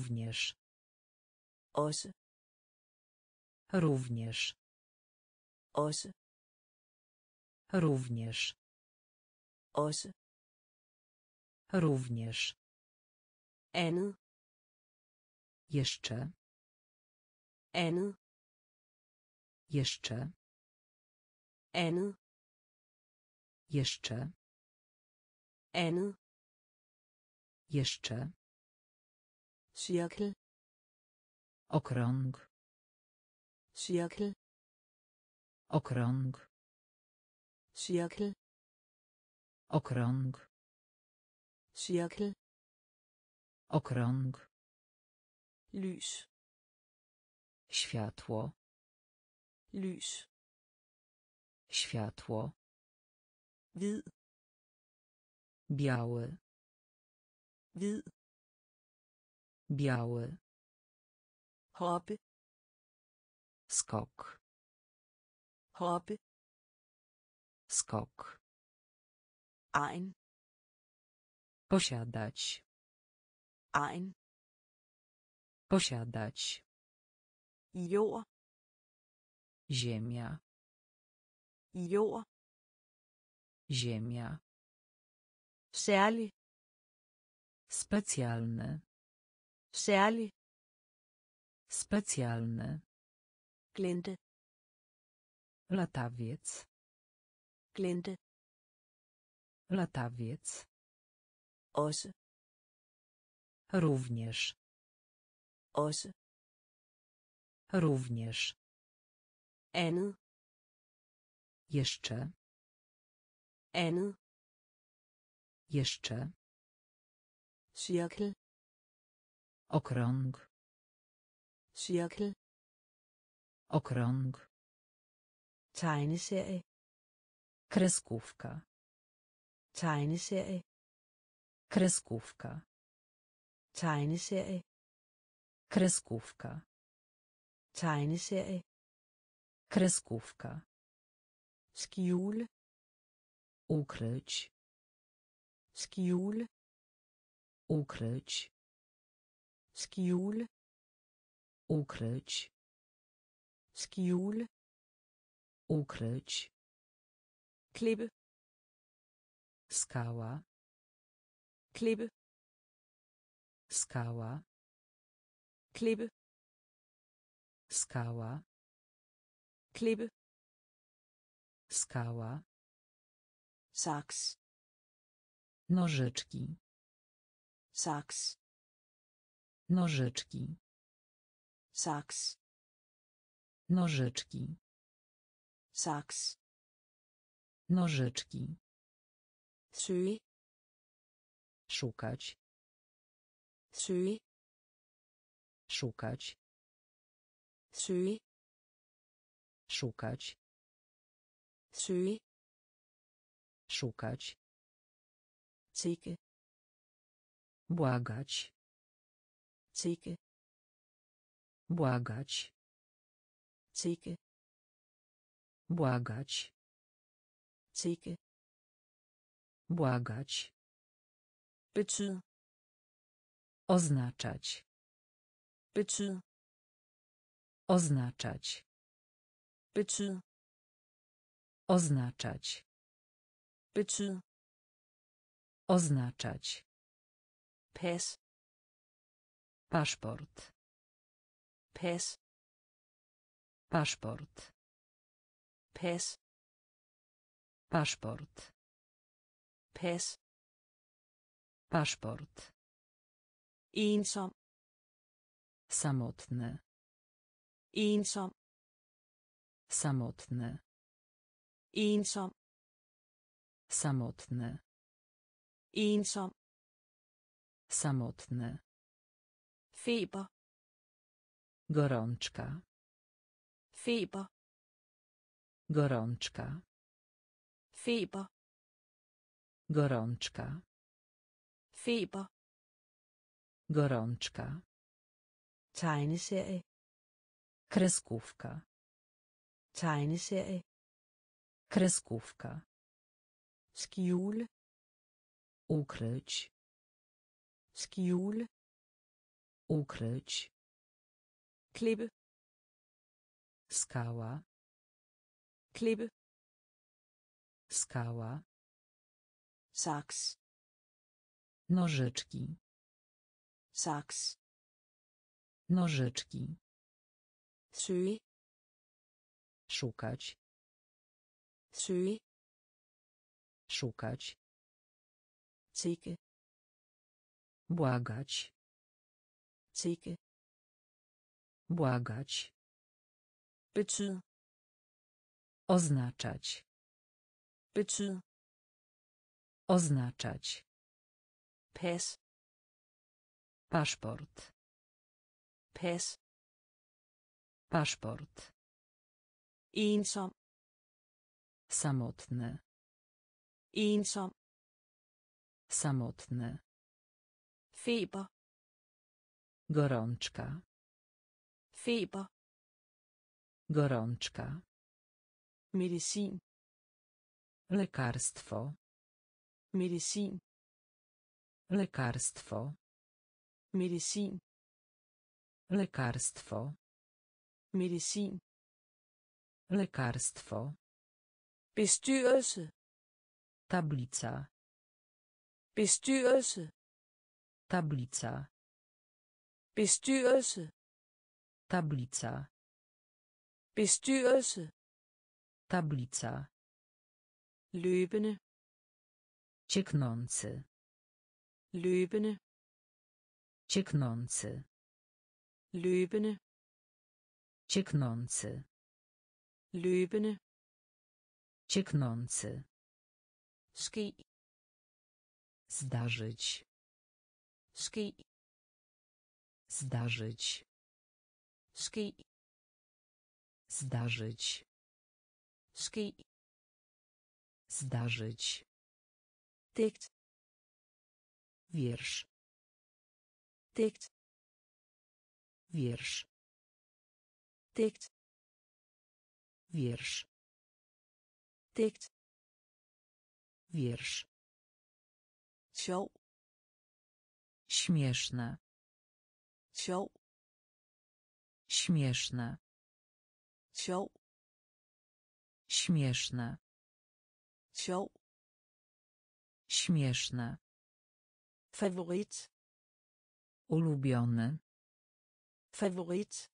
Również. Også. Również. Også. Również. Også. Również. Andet. Jeszcze. Andet. Jeszcze. Andet. Jeszcze. Andet. Jeszcze. Cirkel. Okrąg. Cirkel. Okrąg. Cirkel. Okrąg. Cirkel. Okrąg. Lys. Światło. Lys. Światło. Hvid. Biały. Hvid. Biały. Hoppe. Skok. Hoppe. Skok. Egen. Posiadać. Egen. Posiadać. Jord. Ziemia. Jord. Ziemia. Særlig. Specjalny. Særlig. Specjalny. Glente. Latawiec. Glente. Latawiec. Også. Również. Også. Również. Andet. Jeszcze. Andet. Jeszcze. Cirkel. Okrąg. Cirkel. Okrąg. Tegneserie. Kreskówka. Tegneserie. Kreskówka. Tegneserie. Kreskówka. Tegneserie. Kreskówka. Skjule. Ukryć. Skjule. Ukryć. Skjule. Ukryć. Skjule. Ukryć. Klippe. Skała. Klippe. Skała. Klippe. Skała. Klippe. Skała. Saks. Nożyczki. Saks. Nożyczki. Saks. Nożyczki. Saks. Nożyczki. Søge. Szukać. Søge. Szukać. Søge. Szukać. Søge. Szukać. Tigge. Błagać. Tigge. Błagać. Tigge. Błagać. Tigge. Błagać. Betyde. Oznaczać. Betyde. Oznaczać. Betyde. Oznaczać. Betyde. Oznaczać. Pas. Paszport. Pas. Paszport. Pas. Paszport. Pas. Paszport. Ensom. Samotny. Ensom. Samotny. Ensom. Samotny. Ensom. Samotny. Feber. Gorączka. Feber. Gorączka. Feber. Gorączka. Feber. Gorączka. Tegneserie. Kreskówka. Tegneserie. Kreskówka. Skjule. Ukryć. Skjule. Ukryć. Klippe. Skała. klippe, skała, saks, nożyczki, saks, nożyczki, søge, szukać, søge, szukać, tigge, błagać, tigge, błagać, betyde, oznaczać, betyde, oznaczać, pas, paszport, pas, paszport, ensom, samotny, ensom, samotny, feber, gorączka, feber, gorączka, medicin, lekarstwo, medicin, lekarstwo, medicin, lekarstwo, medicin, lekarstwo, bestyrelse, tablica, bestyrelse, tablica, bestyrelse, tablica, bestyrelse, tablica, løbende, cieknący, løbende, cieknący, løbende, cieknący, løbende, cieknący, ske, zdarzyć, ske, zdarzyć, ske, zdarzyć, ske, zdarzyć, digt, wiersz, digt, wiersz, digt, wiersz, digt, wiersz, sjov, śmieszne, sjov, śmieszne, sjov, śmieszne, sjov, śmieszne, favorit, ulubiony, favorit,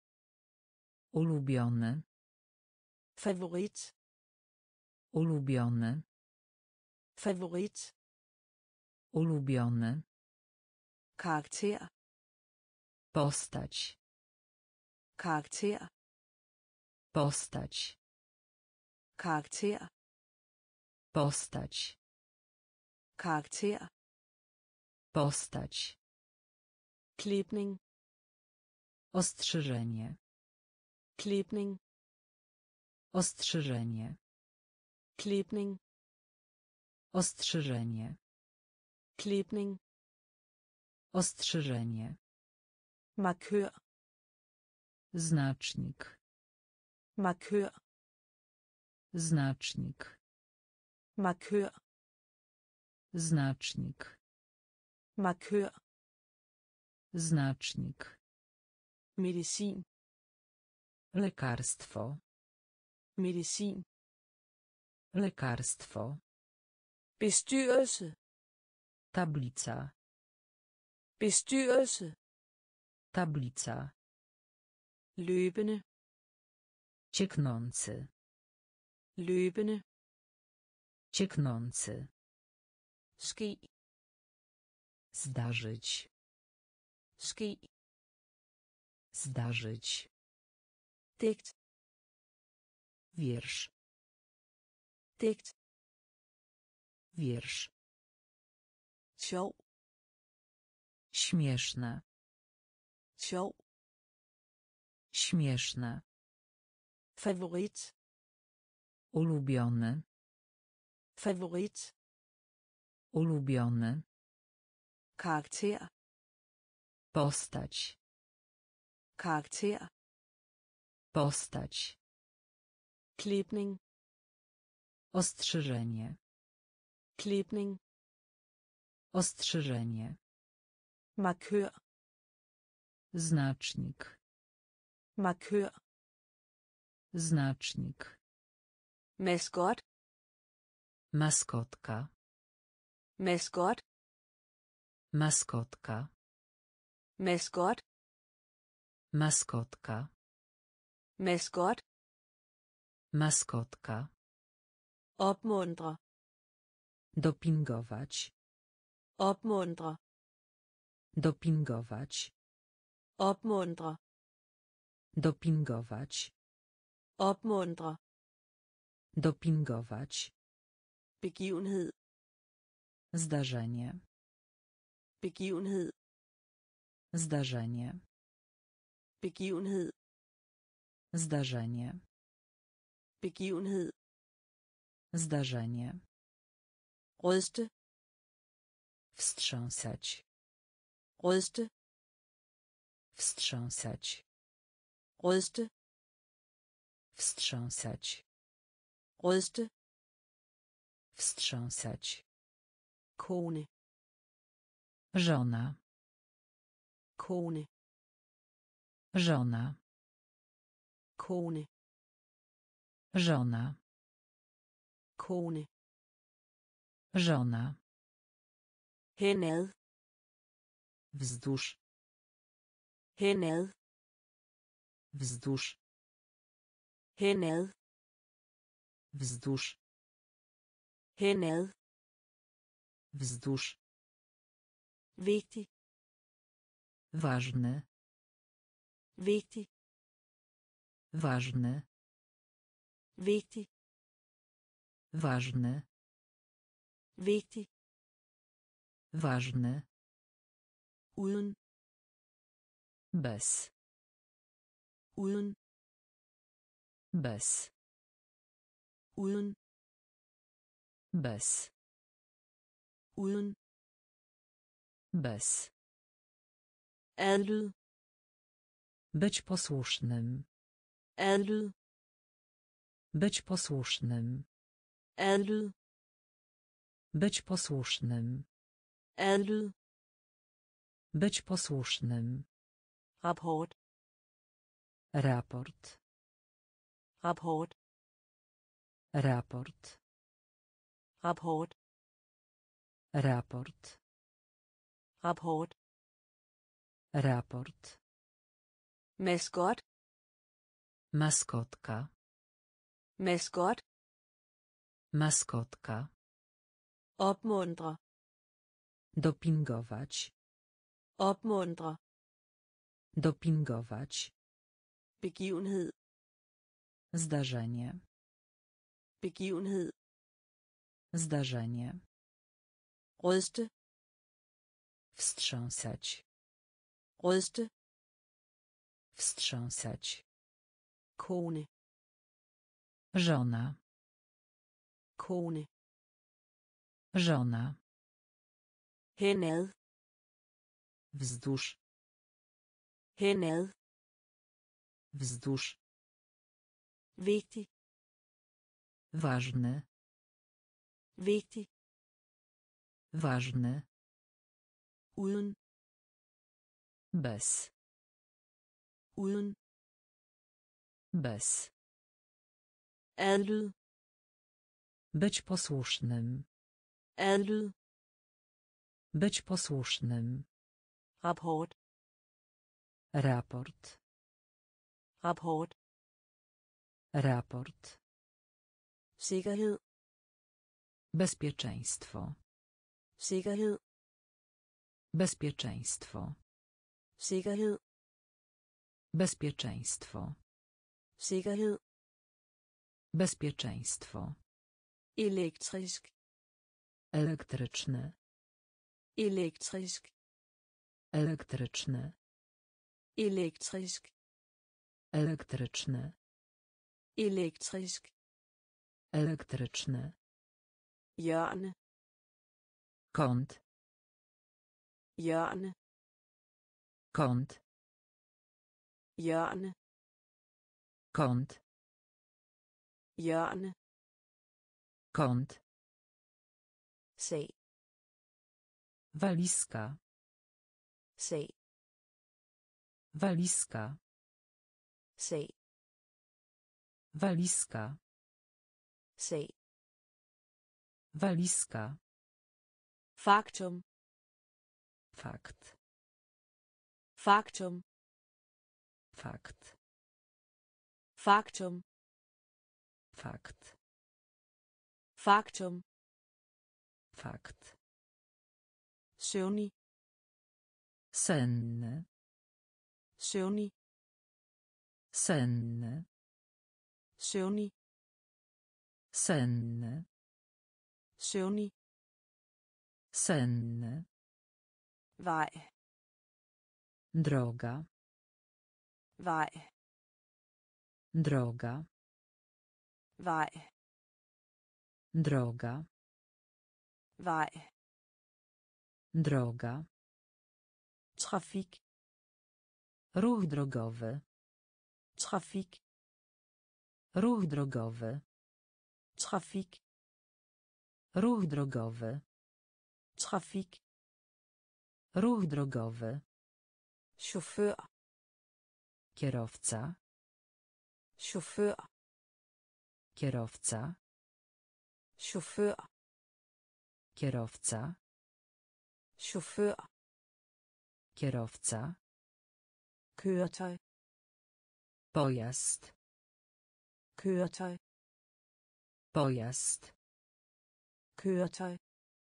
ulubiony, favorit, ulubiony, favorit, ulubiony, karakter, postać, karakter, postać, karakter, postać, karakter, postać, klipning, ostrzeżenie, klipning, ostrzeżenie, klipning, ostrzeżenie, klipning, ostrzeżenie, markør, znacznik, markør, znacznik, markør, znacznik, markør, znacznik, medicin, lekarstwo, medicin, lekarstwo, bestyrelse, tablica, bestyrelse, tablica, løbende, cieknący, løbende, cieknący, ske, zdarzyć, ske, zdarzyć, digt, wiersz, digt, wiersz, sjov, śmieszne, sjov, śmieszne, favorit, ulubiony, favorit, ulubiony, karakter, postać, karakter, postać, klipning, ostrzeżenie, klipning, ostrzeżenie, markør, znacznik, markør, znacznik, Maskot. Maskotka. Maskot. Maskotka. Maskot. Maskotka. Maskot. Maskotka. Opmuntre. Dopingować. Opmuntre. Dopingować. Opmuntre. Dopingować. Opmuntre. Dopingować. Begivenhed. Zdarzenie. Begivenhed. Zdarzenie. Begivenhed. Zdarzenie. Begivenhed. Zdarzenie. Ryste. Wstrząsać. Ryste. Wstrząsać. Ryste. Wstrząsać. Ryste. Wstrząsać. Kone. Żona. Kone. Żona. Kone. Żona. Kone. Żona. Henad. Wzdłuż. Henad. Wzdłuż. Henad. Wzdłuż. Henad. Wzdłuż. Vigtig. Ważny. Vigtig. Ważny. Vigtig. Ważny. Vigtig. Ważny. Uden. Bez. Uden. Bez. Uden. Bez. Uden. Bez. Adlyd. Być posłusznym. Adlyd. Być posłusznym. Adlyd. Być posłusznym. Adlyd. Być posłusznym. Rapport. Raport. Rapport. Raport. Rapport. Raport. Rapport. Raport. Maskot. Maskotka. Maskot. Maskotka. Opmuntre. Dopingować. Opmuntre. Dopingować. Begivenhed. Zdarzenie. Begivenhed. Zdarzenie. Ryste. Wstrząsać. Ryste. Wstrząsać. Kone. Żona. Kone. Żona. Henad. Wzdłuż. Henad. Wzdłuż. Vigtig. Ważny. Vigtig. Ważny. Uden. Bez. Uden. Bez. Adlyd. Być posłusznym. Adlyd. Być posłusznym. Rapport. Raport. Rapport. Raport. Sikkerhed. Bezpieczeństwo. Sikkerhed. Bezpieczeństwo. Sikkerhed. Bezpieczeństwo. Sikkerhed. Bezpieczeństwo. Elektrisk. Elektryczny. Elektrisk. Elektryczny. Elektrisk. Elektryczny. Elektrisk. Elektryczny. Hjørne. Kąt. Hjørne. Kąt. Hjørne. Kąt. Hjørne. Kąt. Se. Walizka. Se. Se. Walizka. Faktum. Fakt. Faktum. Fakt. Faktum. Fakt. Faktum. Fakt. Søvnig. Senny. Søvnig. Senny. Søvnig. Senny. Søvnig. Senny. Vej. Droga. Vej. Droga. Vej. Droga. Vej. Droga. Trafik. Ruch drogowy. Trafik. Ruch drogowy. Trafik. Ruch drogowy. Trafik. Ruch drogowy. Chauffør. Kierowca. Chauffør. Kierowca. Chauffør. Kierowca. Chauffør. Kierowca. Køretøj. Pojazd. Køretøj. Pojazd. Køretøj.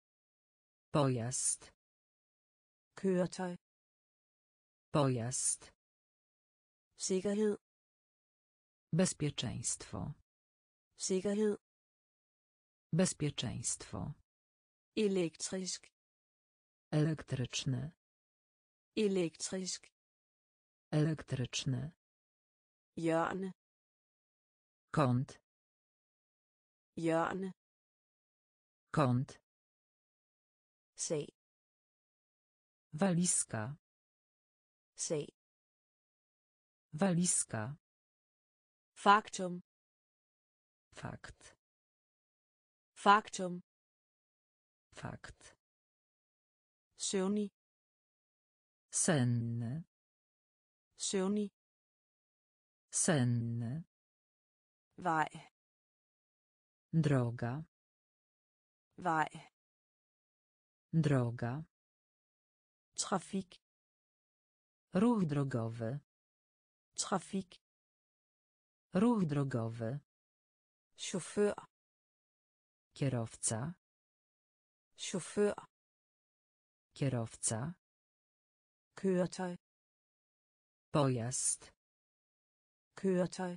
Pojazd. Køretøj. Pojazd. Sikkerhed. Bezpieczeństwo. Sikkerhed. Bezpieczeństwo. Elektrisk. Elektryczny. Elektrisk. Elektryczny. Hjørne. Kąt. Hjørne. Kąt. Se. Walizka. Se. Walizka. Faktum. Fakt. Faktum. Fakt. Søvnig. Senny. Søvnig. Senny. Vej. Droga. Vej. Droga. Trafik. Ruch drogowy. Trafik. Ruch drogowy. Chauffør. Kierowca. Chauffør. Kierowca. Køretøj. Pojazd. Køretøj.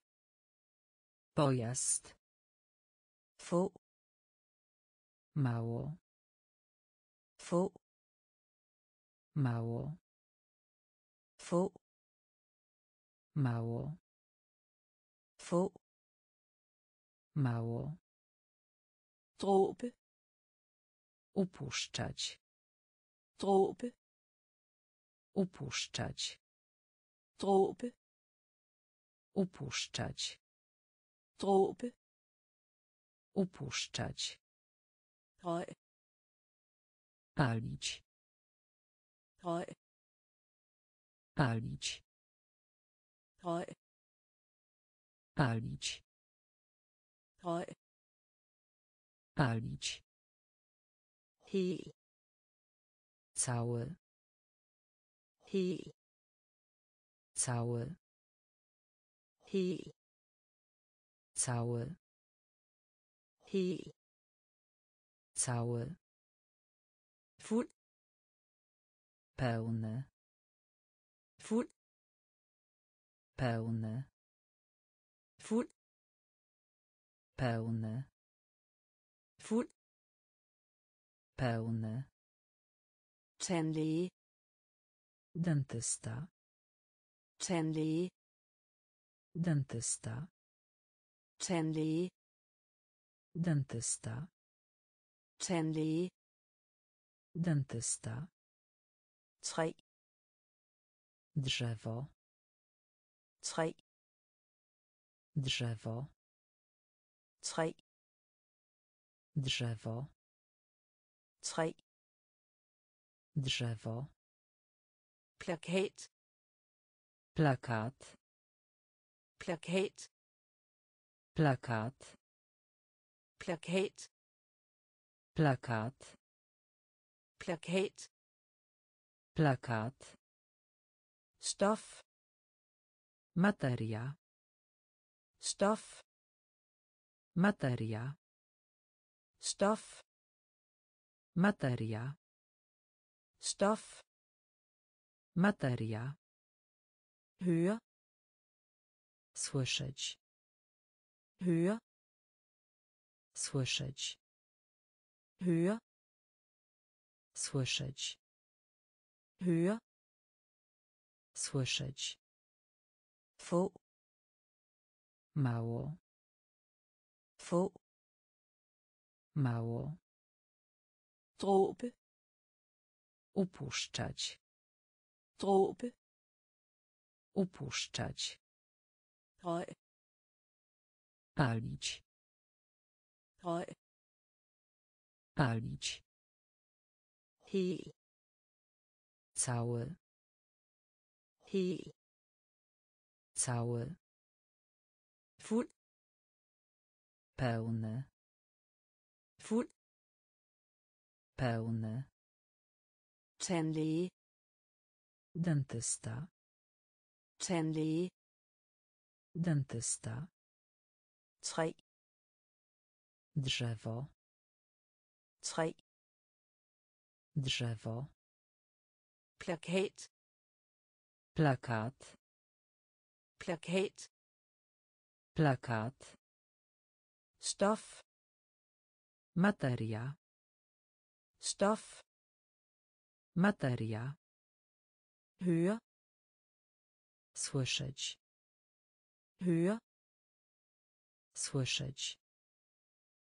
Pojazd. Få. Mało. Få. Mało. Få. Mało. Få. Mało. Dråbe. Upuszczać. Dråbe. Upuszczać. Dråbe. Upuszczać. Dråbe. Upuszczać. Røg. Palić. Røg. Palić. Røg. Palić. Røg. Palić. Hel. Cały. Hel. Cały. Hel. Cały. Hel. Cały. Fuld. Pełny. Fuld. Pełny. Fuld. Pełny. Fuld. Pełny. Tandlæge. Dentysta. Tandlæge. Dentysta. Tandlæge. Dentysta. Tandlæge. Dentysta. Træ. Drzewo. Træ. Drzewo. Træ. Drzewo. Træ. Drzewo. Plakat. Plakat. Plakat. Plakat. Plakat. Plakat. Plakat. Plakat. Stof. Materia. Stof. Materia. Stof. Materia. Stof. Materia. Høre. Słyszeć. Høre. Słyszeć. Høre. Słyszeć. Høre. Słyszeć. Få. Mało. Få. Mało. Dråbe. Upuszczać. Dråbe. Upuszczać. Røg. Palić. Røg. Palić. Hel. Cały. Hel. Cały. Fuld. Pełny. Fuld. Pełny. Tandlæge. Dentysta. Tandlæge. Dentysta. Træ. Drzewo. Træ. Drzewo. Plakat. Plakat. Plakat. Plakat. Stof. Materia. Stof. Materia. Høre. Słyszeć. Høre. Słyszeć.